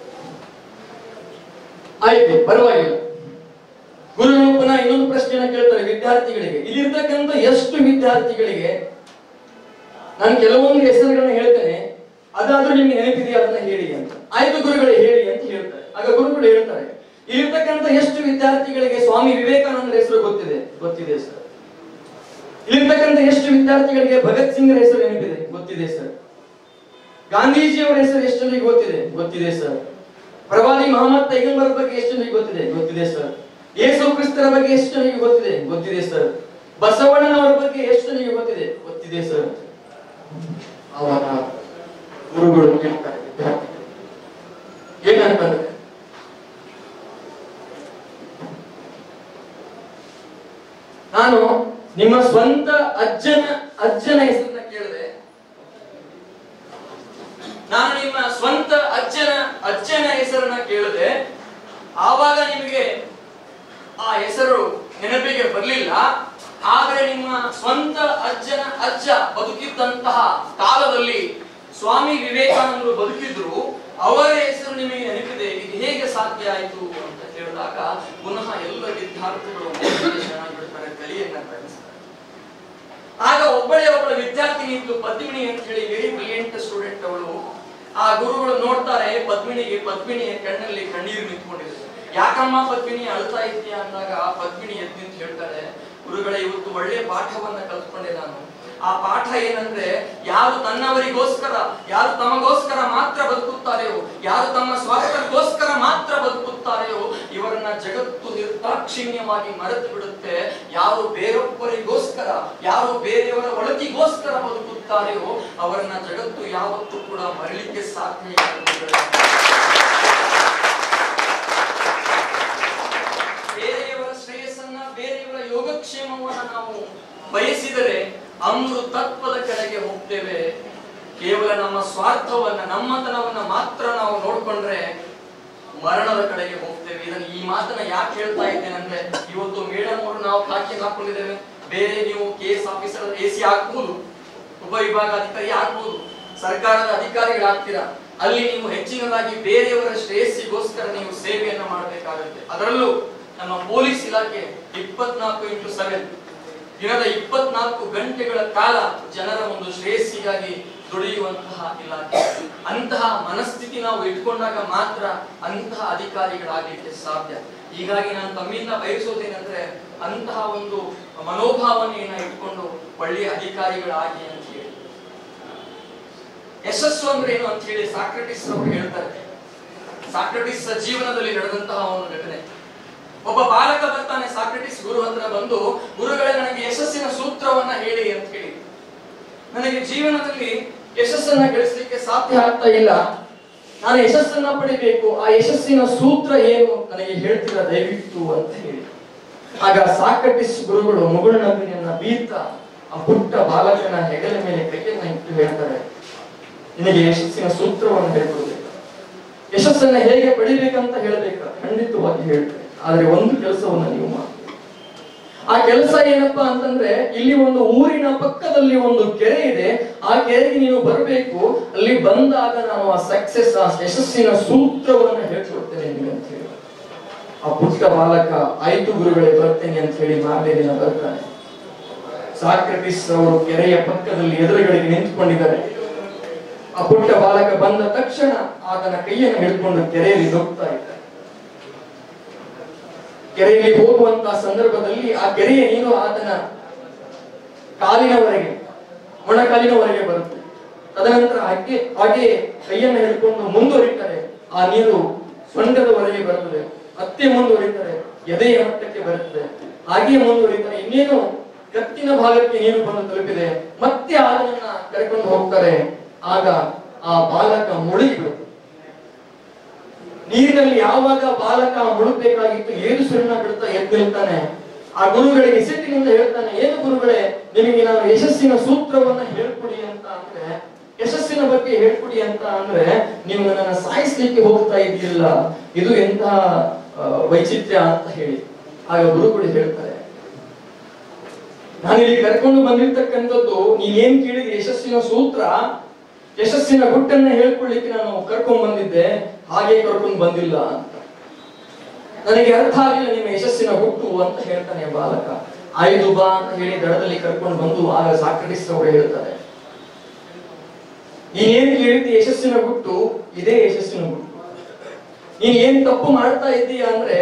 ಆಯ್ತು, ಪರವಾಗಿಲ್ಲ. ಗುರುಗಳು ಪುನಃ ಇನ್ನೊಂದು ಪ್ರಶ್ನೆಯನ್ನ ಕೇಳ್ತಾರೆ ವಿದ್ಯಾರ್ಥಿಗಳಿಗೆ, ಇಲ್ಲಿರ್ತಕ್ಕಂಥ ಎಷ್ಟು ವಿದ್ಯಾರ್ಥಿಗಳಿಗೆ, ನಾನು ಕೆಲವೊಂದು ಹೆಸರುಗಳನ್ನ ಹೇಳ್ತೇನೆ, ಅದಾದ್ರೂ ನಿಮ್ಗೆ ನೆನಪಿದೆಯಾ ಅದನ್ನ ಹೇಳಿ ಅಂತ. ಆಯ್ತು ಗುರುಗಳೇ ಹೇಳಿ ಅಂತ ಹೇಳ್ತಾರೆ. ಆಗ ಗುರುಗಳು ಹೇಳ್ತಾರೆ, ಇಲ್ಲಿರ್ತಕ್ಕಂಥ ಎಷ್ಟು ವಿದ್ಯಾರ್ಥಿಗಳಿಗೆ ಸ್ವಾಮಿ ವಿವೇಕಾನಂದರ ಹೆಸರು ಗೊತ್ತಿದೆ? ಗೊತ್ತಿದೆ ಸರ್. ಇಲ್ಲಿರ್ತಕ್ಕಂಥ ಎಷ್ಟು ವಿದ್ಯಾರ್ಥಿಗಳಿಗೆ ಭಗತ್ ಸಿಂಗ್ರ ಹೆಸರು ನೆನಪಿದೆ? ಗೊತ್ತಿದೆ ಸರ್. ಗಾಂಧೀಜಿಯವರ ಹೆಸರು ಎಷ್ಟು ಜನರಿಗೆ ಗೊತ್ತಿದೆ? ಗೊತ್ತಿದೆ ಸರ್. ಪ್ರವಾದಿ ಮಹಮ್ಮದ್ ಪೈಗಂಬರ್ ಬಗ್ಗೆ ಎಷ್ಟು ಜನರಿಗೆ ಗೊತ್ತಿದೆ? ಗೊತ್ತಿದೆ ಸರ್. ಯೇಸು ಕ್ರಿಸ್ತರ ಬಗ್ಗೆ ಎಷ್ಟು ಜನರಿಗೆ ಗೊತ್ತಿದೆ? ಗೊತ್ತಿದೆ ಸರ್. ಬಸವಣ್ಣನವರ ಬಗ್ಗೆ ಎಷ್ಟು ಜನರಿಗೆ ಗೊತ್ತಿದೆ? ಗೊತ್ತಿದೆ ಸರ್. ಅವಾಗ ಗುರುಗಳು ಕೇಳ್ತಾರೆ ವಿದ್ಯಾರ್ಥಿಗಳು ಏನಂತಂದ್ರೆ, ನಾನು ನಿಮ್ಮ ಸ್ವಂತ ಅಜ್ಜನ ಅಜ್ಜನ ಹೆಸರನ್ನ ಕೇಳಿದೆ, ನಾನು ನಿಮ್ಮ ಸ್ವಂತ ಅಜ್ಜನ ಅಜ್ಜನ ಹೆಸರನ್ನ ಕೇಳಿದೆ, ಆವಾಗ ನಿಮಗೆ ಆ ಹೆಸರು ನೆನಪಿಗೆ ಬರಲಿಲ್ಲ. ಆದರೆ ನಿಮ್ಮ ಸ್ವಂತ ಅಜ್ಜನ ಅಜ್ಜ ಬದುಕಿದ್ದಂತಹ ಕಾಲದಲ್ಲಿ ಸ್ವಾಮಿ ವಿವೇಕಾನಂದರು ಬದುಕಿದ್ರು, ಅವರ ಹೆಸರು ನಿಮಗೆ ನೆನಪಿದೆ. ಇದು ಹೇಗೆ ಸಾಧ್ಯ ಆಯಿತು ಬಂದಾಗ ಪುನಃ ಎಲ್ಲ ವಿದ್ಯಾರ್ಥಿಗಳು ಚೆನ್ನಾಗಿಬಿಡ್ತಾರೆ, ಕಲಿಯನ್ನ ಕಲಿಸ್ತಾರೆ. ಆಗ ಒಬ್ಬಳೇ ಒಬ್ಬಳ ವಿದ್ಯಾರ್ಥಿನಿ ಇದ್ಲು, ಪದ್ಮಿನಿ ಅಂತ ಹೇಳಿ, ವೆರಿ ಬ್ರಿಲಿಯಂಟ್ ಸ್ಟೂಡೆಂಟ್ ಅವಳು. ಆ ಗುರುಗಳು ನೋಡ್ತಾರೆ ಪದ್ಮಿನಿಗೆ, ಪದ್ಮಿನಿಯ ಕಣ್ಣಲ್ಲಿ ಕಣ್ಣೀರು ನಿಂತ್ಕೊಂಡಿದೆ. ಯಾಕಮ್ಮ ಪದ್ಮಿನಿ ಅಳ್ತಾ ಇದೆಯಾ ಅಂದಾಗ ಆ ಪದ್ಮಿನಿ ಎದ್ದು ನಿಂತು ಹೇಳ್ತಾಳೆ, ಗುರುಗಳೇ ಇವತ್ತು ಒಳ್ಳೆ ಪಾಠವನ್ನ ಕಲ್ತ್ಕೊಂಡೆ ನಾನು. ಆ ಪಾಠ ಏನಂದ್ರೆ, ಯಾರು ತನ್ನವರಿಗೋಸ್ಕರ, ಯಾರು ತಮಗೋಸ್ಕರ ಮಾತ್ರ ಬದುಕುತ್ತಾರೆಯೋ, ಯಾರು ತಮ್ಮ ಸ್ವಾರ್ಥಕ್ಕೋಸ್ಕರ ಮಾತ್ರ ಬದುಕುತ್ತಾರೆಯೋ ಇವರನ್ನ ಜಗತ್ತು ನಿರ್ದಾಕ್ಷಿಣ್ಯವಾಗಿ ಮರೆತು ಬಿಡುತ್ತೆ. ಯಾರು ಬೇರೊಬ್ಬರಿಗೋಸ್ಕರ, ಯಾರು ಬೇರೆಯವರ ಒಳಗಿಗೋಸ್ಕರ ಬದುಕುತ್ತಾರೆಯೋ ಅವರನ್ನ ಜಗತ್ತು ಯಾವತ್ತೂ ಕೂಡ ಮರಳಿಕ್ಕೆ ಸಾಧ್ಯ ಇಲ್ಲ. ಬೇರೆಯವರ ಶ್ರೇಯಸ್ಸನ್ನ, ಬೇರೆಯವರ ಯೋಗಕ್ಷೇಮವನ್ನ ನಾವು ಬಯಸಿದರೆ ಅಮೃತತ್ವದ ಕಡೆಗೆ ಹೋಗ್ತೇವೆ. ಕೇವಲ ನಮ್ಮ ಸ್ವಾರ್ಥವನ್ನ, ನಮ್ಮತನವನ್ನ ಮಾತ್ರ ನಾವು ನೋಡ್ಕೊಂಡ್ರೆ ಮರಣದ ಕಡೆಗೆ ಹೋಗ್ತೇವೆ. ಇದನ್ನು ಈ ಮಾತನ್ನ ಯಾಕೆ ಹೇಳ್ತಾ ಇದ್ದೇನೆ ಅಂದ್ರೆ, ಇವತ್ತು ಮೇಡಮ್ ಅವರು ನಾವು ಖಾಕಿ ಹಾಕೊಂಡಿದ್ದೇವೆ, ಬೇರೆ ನೀವು K S officer A C ಆಗ್ಬಹುದು, ಉಪವಿಭಾಗಾಧಿಕಾರಿ ಆಗ್ಬಹುದು, ಸರ್ಕಾರದ ಅಧಿಕಾರಿಗಳಾಗ್ತೀರಾ. ಅಲ್ಲಿ ನೀವು ಹೆಚ್ಚಿನದಾಗಿ ಬೇರೆಯವರ ಶ್ರೇಯಸ್ಸಿಗೋಸ್ಕರ ನೀವು ಸೇವೆಯನ್ನ ಮಾಡಬೇಕಾಗುತ್ತೆ. ಅದರಲ್ಲೂ ನಮ್ಮ ಪೊಲೀಸ್ ಇಲಾಖೆ ಇಪ್ಪತ್ನಾಲ್ಕು ಇಂಟು ಸೆವೆನ್ ದಿನದ ಇಪ್ಪತ್ನಾಲ್ಕು ಗಂಟೆಗಳ ಕಾಲ ಜನರ ಒಂದು ಶ್ರೇಯಸ್ಸಿಗಾಗಿ ದುಡಿಯುವಂತಹ ಇಲಾಖೆ. ಅಂತಹ ಮನಸ್ಥಿತಿ ನಾವು ಇಟ್ಕೊಂಡಾಗ ಮಾತ್ರ ಅಂತಹ ಅಧಿಕಾರಿಗಳಾಗಲಿಕ್ಕೆ ಸಾಧ್ಯ. ಹೀಗಾಗಿ ನಾನು ತಮ್ಮಿಂದ ಬಯಸೋದೇನೆಂದ್ರೆ, ಅಂತಹ ಒಂದು ಮನೋಭಾವನೆಯನ್ನ ಇಟ್ಕೊಂಡು ಒಳ್ಳೆಯ ಅಧಿಕಾರಿಗಳಾಗಿ ಅಂತ ಹೇಳಿ. ಯಶಸ್ಸು ಅಂದ್ರೆ ಏನು ಅಂತ ಹೇಳಿ ಸಾಕ್ರೆಟಿಸ್ ಅವರು ಹೇಳ್ತಾರೆ. ಸಾಕ್ರೆಟಿಸ್ ಜೀವನದಲ್ಲಿ ನಡೆದಂತಹ ಒಂದು ಘಟನೆ. ಒಬ್ಬ ಬಾಲಕ ಬರ್ತಾನೆ ಸಾಕ್ರೆಟಿಸ್ ಗುರು ಹತ್ರ ಬಂದು, ಗುರುಗಳೇ ನನಗೆ ಯಶಸ್ಸಿನ ಸೂತ್ರವನ್ನ ಹೇಳಿ ಅಂತ ಹೇಳಿ. ನನಗೆ ಜೀವನದಲ್ಲಿ ಯಶಸ್ಸನ್ನ ಗಳಿಸಲಿಕ್ಕೆ ಸಾಧ್ಯ ಆಗ್ತಾ ಇಲ್ಲ, ನಾನು ಯಶಸ್ಸನ್ನ ಪಡಿಬೇಕು, ಆ ಯಶಸ್ಸಿನ ಸೂತ್ರ ಏನು ನನಗೆ ಹೇಳ್ತೀರಾ ದಯವಿಟ್ಟು ಅಂತ ಹೇಳಿ. ಆಗ ಸಾಕ್ರೆಟಿಸ್ ಗುರುಗಳು ಮುಗುಳ್ನಗೆಯನ್ನ ಬೀರ್ತಾ ಆ ಪುಟ್ಟ ಬಾಲಕನ ಹೆಗಲ ಮೇಲೆ ಕೈಯನ್ನ ಇಟ್ಟು ಹೇಳ್ತಾರೆ, ನಿನಗೆ ಯಶಸ್ಸಿನ ಸೂತ್ರವನ್ನು ಹೇಳ್ಕೊಡ್ಬೇಕು, ಯಶಸ್ಸನ್ನ ಹೇಗೆ ಪಡಿಬೇಕಂತ ಹೇಳ್ಬೇಕ, ಖಂಡಿತವಾಗಿ ಹೇಳ್ತಾರೆ. ಆದ್ರೆ ಒಂದು ಕೆಲಸವನ್ನ ನೀವು ಮಾಡಿ. ಆ ಕೆಲಸ ಏನಪ್ಪಾ ಅಂತಂದ್ರೆ, ಇಲ್ಲಿ ಒಂದು ಊರಿನ ಪಕ್ಕದಲ್ಲಿ ಒಂದು ಕೆರೆ ಇದೆ, ಆ ಕೆರೆಗೆ ನೀನು ಬರಬೇಕು, ಅಲ್ಲಿ ಬಂದಾಗ ನಾನು ಆ ಸಕ್ಸೆಸ್, ಆ ಯಶಸ್ಸಿನ ಸೂತ್ರವನ್ನ ಹೇಳ್ಕೊಡ್ತೇನೆ ನಿಮಗೆ ಅಂತ ಹೇಳಿ. ಆ ಪುಟ್ಟ ಬಾಲಕ ಆಯ್ತು ಗುರುಗಳೇ ಬರ್ತೇನೆ ಅಂತ ಹೇಳಿ ಮಾರನೇ ದಿನ ಬರ್ತಾನೆ. ಸಾಕ್ರೆಟಿಸ್ ಅವರು ಕೆರೆಯ ಪಕ್ಕದಲ್ಲಿ ಎದುರುಗಳಿಗೆ ನಿಂತುಕೊಂಡಿದ್ದಾರೆ. ಆ ಪುಟ್ಟ ಬಾಲಕ ಬಂದ ತಕ್ಷಣ ಆತನ ಕೈಯನ್ನು ಹಿಡ್ಕೊಂಡು ಕೆರೆಯಲ್ಲಿ ಹೋಗ್ತಾ ಇದ್ದಾರೆ. ಕೆರೆಯಲ್ಲಿ ಹೋಗುವಂತಹ ಸಂದರ್ಭದಲ್ಲಿ ಆ ಕೆರೆಯ ನೀರು ಆತನ ಕಾಲಿನವರೆಗೆ, ಮೊಣಕಾಲಿನವರೆಗೆ ಬರುತ್ತೆ. ತದನಂತರ ಹಾಗೆ ಹಾಗೆ ಕೈಯನ್ನು ಹಿಡ್ಕೊಂಡು ಮುಂದುವರಿತಾರೆ. ಆ ನೀರು ಸೊಂಟದವರೆಗೆ ಬರುತ್ತದೆ, ಮತ್ತೆ ಮುಂದುವರಿತಾರೆ, ಎದೆಯ ಮಟ್ಟಕ್ಕೆ ಬರುತ್ತದೆ, ಹಾಗೆಯೇ ಮುಂದುವರಿತಾರೆ. ಇನ್ನೇನು ಕತ್ತಿನ ಭಾಗಕ್ಕೆ ನೀರು ಬಂದು ತಲುಪಿದೆ, ಮತ್ತೆ ಆತನನ್ನ ಕರೆಕೊಂಡು ಹೋಗ್ತಾರೆ. ಆಗ ಆ ಬಾಲಕ ಮುಳುಗಿಬಿಡುತ್ತೆ. ನೀರಿನಲ್ಲಿ ಯಾವಾಗ ಬಾಲಕ ಮುಳುಗಬೇಕಾಗಿತ್ತು, ಏಳು ಸುಣ್ಣ ಬಿಡ್ತಾ ಎದ್ದು ನಿಲ್ತಾನೆ. ಆ ಗುರುಗಳಿಗೆ ಸಿಟ್ಟಿನಿಂದ ಹೇಳ್ತಾನೆ, ಏನು ಗುರುಗಳೇ ನಿಮಗೆ ನಾನು ಯಶಸ್ಸಿನ ಸೂತ್ರವನ್ನ ಹೇಳ್ಕೊಡಿ ಅಂತ ಅಂದ್ರೆ, ಯಶಸ್ಸಿನ ಬಗ್ಗೆ ಹೇಳ್ಕೊಡಿ ಅಂತ ಅಂದ್ರೆ ನೀವು ನನ್ನ ಸಾಯಿಸ್ಲಿಕ್ಕೆ ಹೋಗ್ತಾ ಇದ್ದೀರಲ್ಲ, ಇದು ಎಂತ ವೈಚಿತ್ರ್ಯ ಅಂತ ಹೇಳಿ. ಆಗ ಗುರುಗಳು ಹೇಳ್ತಾರೆ, ನಾನು ಇಲ್ಲಿ ಕರ್ಕೊಂಡು ಬಂದಿರ್ತಕ್ಕಂಥದ್ದು ನೀನೇನ್ ಕೇಳಿದ್ರೆ ಯಶಸ್ಸಿನ ಸೂತ್ರ, ಯಶಸ್ಸಿನ ಗುಟ್ಟನ್ನ ಹೇಳ್ಕೊಳ್ಳಿಕ್ಕೆ ನಾನು ಕರ್ಕೊಂಡ್ ಬಂದಿದ್ದೆ, ಹಾಗೆ ಕರ್ಕೊಂಡು ಬಂದಿಲ್ಲ ಅಂತ. ನನಗೆ ಅರ್ಥ ಆಗಿಲ್ಲ ನಿಮ್ಮ ಯಶಸ್ಸಿನ ಗುಟ್ಟು ಅಂತ ಹೇಳ್ತಾನೆ ಬಾಲಕ. ಆಯ್ದು ಬಾ ಅಂತ ಹೇಳಿ ದಡದಲ್ಲಿ ಕರ್ಕೊಂಡು ಬಂದು ಆಗ ಸಾಕ್ರೆಟಿಸ್ ಅವರು ಹೇಳ್ತಾರೆ, ನೀನೇನ್ ಕೇಳಿದ್ದೆ ಯಶಸ್ಸಿನ ಗುಟ್ಟು, ಇದೇ ಯಶಸ್ಸಿನ ಗುಟ್ಟು. ನೀನ್ ಏನ್ ತಪ್ಪು ಮಾಡ್ತಾ ಇದ್ದೀಯ ಅಂದ್ರೆ,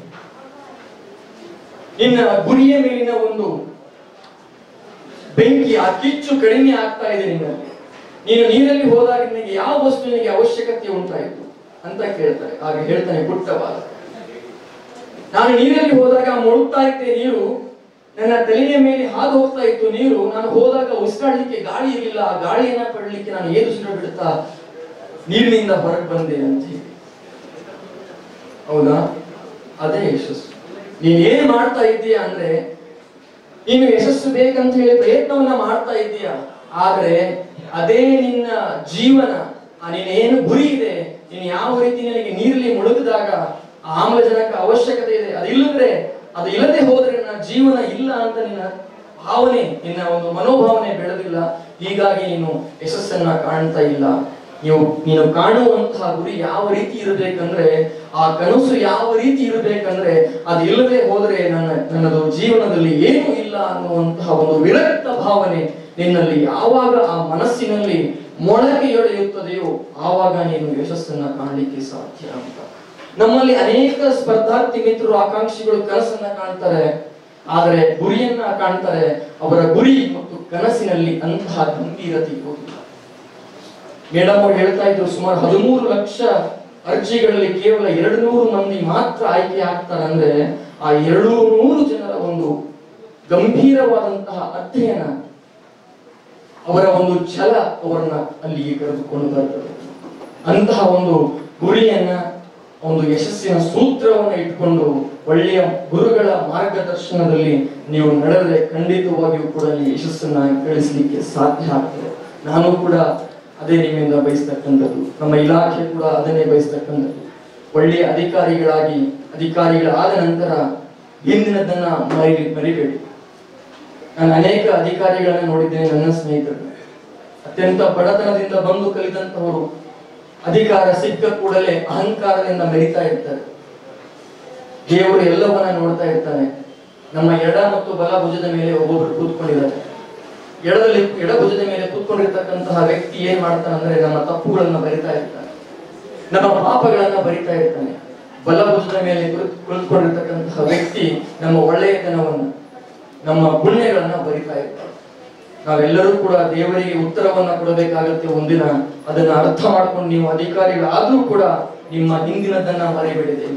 ನಿನ್ನ ಗುರಿಯ ಮೇಲಿನ ಒಂದು ಬೆಂಕಿ, ಆ ಕಿಚ್ಚು ಕಡಿಮೆ ಆಗ್ತಾ ಇದೆ ನಿನ್ನಲ್ಲಿ. ನೀನು ನೀರಲ್ಲಿ ಹೋದಾಗ ನಿನಗೆ ಯಾವ ವಸ್ತುವಿಗೆ ಅವಶ್ಯಕತೆ ಉಂಟಾಯಿತು ಅಂತ ಕೇಳ್ತಾರೆ. ಆಗ ಹೇಳ್ತಾನೆ ಪುಟ್ಟ ಬಾಲಕ, ನಾನು ನೀರಲ್ಲಿ ಹೋದಾಗ ಮುಳುಗ್ತಾ ಇದ್ದೆ ನೀರು, ನನ್ನ ತಲೆಯ ಮೇಲೆ ಹಾದು ಹೋಗ್ತಾ ಇತ್ತು ನೀರು, ನಾನು ಹೋದಾಗ ಉಸಿರಾಡ್ಲಿಕ್ಕೆ ಗಾಳಿ ಇರಲಿಲ್ಲ, ಆ ಗಾಳಿಯನ್ನ ಪಡಲಿಕ್ಕೆ ನಾನು ಏದು ಉಸಿರು ಬಿಡ್ತಾ ನೀರಿನಿಂದ ಹೊರಗೆ ಬಂದೆ ಅಂತ ಹೇಳಿ. ಹೌದಾ? ಅದೇ ಯಶಸ್ಸು. ನೀನ್ ಏನ್ ಮಾಡ್ತಾ ಇದ್ದೀಯ ಅಂದ್ರೆ, ನೀನು ಯಶಸ್ಸು ಬೇಕಂತ ಹೇಳಿ ಪ್ರಯತ್ನವನ್ನ ಮಾಡ್ತಾ ಇದ್ದೀಯ, ಆದ್ರೆ ಅದೇ ನಿನ್ನ ಜೀವನ, ನೀನೇನು ಗುರಿ ಇದೆ, ನೀನು ಯಾವ ರೀತಿ ನನಗೆ ನೀರಲ್ಲಿ ಮುಳುಗಿದಾಗ ಆಮ್ಲಜನಕ ಅವಶ್ಯಕತೆ ಇದೆ, ಅದಿಲ್ಲದ್ರೆ ಅದು ಇಲ್ಲದೆ ಹೋದ್ರೆ ನನ್ನ ಜೀವನ ಇಲ್ಲ ಅಂತ ನಿನ್ನ ಭಾವನೆ, ನಿನ್ನ ಒಂದು ಮನೋಭಾವನೆ ಬೆಳೆದಿಲ್ಲ, ಹೀಗಾಗಿ ನೀನು ಯಶಸ್ಸನ್ನ ಕಾಣ್ತಾ ಇಲ್ಲ. ನೀವು ನೀನು ಕಾಣುವಂತಹ ಗುರಿ ಯಾವ ರೀತಿ ಇರಬೇಕಂದ್ರೆ, ಆ ಕನಸು ಯಾವ ರೀತಿ ಇರಬೇಕಂದ್ರೆ, ಅದು ಇಲ್ಲದೆ ಹೋದ್ರೆ ನನ್ನ ನನ್ನದು ಜೀವನದಲ್ಲಿ ಏನೂ ಇಲ್ಲ ಅನ್ನುವಂತಹ ಒಂದು ವಿರಕ್ತ ಭಾವನೆ ನಿನ್ನಲ್ಲಿ ಯಾವಾಗ ಆ ಮನಸ್ಸಿನಲ್ಲಿ ಮೊಳಕೆಯೊಡೆಯುತ್ತದೆಯೋ ಆವಾಗ ನೀನು ಯಶಸ್ಸನ್ನ ಕಾಣಲಿಕ್ಕೆ ಸಾಧ್ಯ ಅಂತ. ನಮ್ಮಲ್ಲಿ ಅನೇಕ ಸ್ಪರ್ಧಾರ್ಥಿ ಮಿತ್ರರು, ಆಕಾಂಕ್ಷಿಗಳು ಕನಸನ್ನ ಕಾಣ್ತಾರೆ, ಆದರೆ ಗುರಿಯನ್ನ ಕಾಣ್ತಾರೆ. ಅವರ ಗುರಿ ಮತ್ತು ಕನಸಿನಲ್ಲಿ ಅಂತಹ ಗಂಭೀರತೆ ಇರುವುದಿಲ್ಲ. ಮೇಡಮ್ ಅವರು ಹೇಳ್ತಾ ಇದ್ರು, ಸುಮಾರು ಹದಿಮೂರು ಲಕ್ಷ ಅರ್ಜಿಗಳಲ್ಲಿ ಕೇವಲ ಎರಡು ನೂರು ಮಂದಿ ಮಾತ್ರ ಆಯ್ಕೆ ಆಗ್ತಾರಂದ್ರೆ ಆ ಎರಡು ನೂರು ಜನರ ಒಂದು ಗಂಭೀರವಾದಂತಹ ಅಧ್ಯಯನ, ಅವರ ಒಂದು ಛಲ ಅವರನ್ನ ಅಲ್ಲಿಗೆ ಕರೆದುಕೊಂಡು ಬರ್ತದೆ. ಅಂತಹ ಒಂದು ಗುರಿಯನ್ನ, ಒಂದು ಯಶಸ್ಸಿನ ಸೂತ್ರವನ್ನ ಇಟ್ಕೊಂಡು ಒಳ್ಳೆಯ ಗುರುಗಳ ಮಾರ್ಗದರ್ಶನದಲ್ಲಿ ನೀವು ನಡೆದರೆ ಖಂಡಿತವಾಗಿಯೂ ಕೂಡ ಈ ಯಶಸ್ಸನ್ನ ಗಳಿಸಲಿಕ್ಕೆ ಸಾಧ್ಯ ಆಗ್ತದೆ. ನಾನು ಕೂಡ ಅದೇ ನಿಮ್ಮಿಂದ ಬಯಸ್ತಕ್ಕಂಥದ್ದು, ನಮ್ಮ ಇಲಾಖೆ ಕೂಡ ಅದನ್ನೇ ಬಯಸ್ತಕ್ಕಂಥದ್ದು. ಒಳ್ಳೆಯ ಅಧಿಕಾರಿಗಳಾಗಿ ಅಧಿಕಾರಿಗಳಾದ ನಂತರ ಹಿಂದಿನದನ್ನ ಮರಿ ಮರಿಬೇಡಿ. ನಾನು ಅನೇಕ ಅಧಿಕಾರಿಗಳನ್ನ ನೋಡಿದ್ದೇನೆ, ನನ್ನ ಸ್ನೇಹಿತರು ಅತ್ಯಂತ ಬಡತನದಿಂದ ಬಂದು ಕಲಿತಂತವರು ಅಧಿಕಾರ ಸಿಕ್ಕ ಕೂಡಲೇ ಅಹಂಕಾರದಿಂದ ಮೆರಿತಾ ಇರ್ತಾರೆ. ದೇವರು ಎಲ್ಲವನ್ನ ನೋಡ್ತಾ ಇರ್ತಾನೆ. ನಮ್ಮ ಎಡ ಮತ್ತು ಬಲ ಭುಜದ ಮೇಲೆ ಒಬ್ಬೊಬ್ರು ಕೂತ್ಕೊಂಡಿದ್ದಾರೆ. ಎಡದಲ್ಲಿ ಎಡ ಭುಜದ ಮೇಲೆ ಕೂತ್ಕೊಂಡಿರ್ತಕ್ಕಂತಹ ವ್ಯಕ್ತಿ ಏನ್ ಮಾಡ್ತಾನೆ ಅಂದ್ರೆ ನಮ್ಮ ತಪ್ಪುಗಳನ್ನ ಬರಿತಾ ಇರ್ತಾನೆ, ನಮ್ಮ ಪಾಪಗಳನ್ನ ಬರಿತಾ ಇರ್ತಾನೆ. ಬಲ ಭುಜದ ಮೇಲೆ ಕುಳಿತುಕೊಂಡಿರ್ತಕ್ಕಂತಹ ವ್ಯಕ್ತಿ ನಮ್ಮ ಒಳ್ಳೆಯತನವನ್ನ, ನಮ್ಮ ಪುಣ್ಯಗಳನ್ನ ಬರಿತಾ ಇರ್ತಾನೆ. ನಾವೆಲ್ಲರೂ ಕೂಡ ದೇವರಿಗೆ ಉತ್ತರವನ್ನ ಕೊಡಬೇಕಾಗತ್ತೆ ಒಂದಿನ. ಅದನ್ನ ಅರ್ಥ ಮಾಡ್ಕೊಂಡು ನೀವು ಅಧಿಕಾರಿಗಳಾದ್ರೂ ಕೂಡ ನಿಮ್ಮ ಹಿಂದಿನದನ್ನ ಮರೆಯಬೇಡಿದೆ.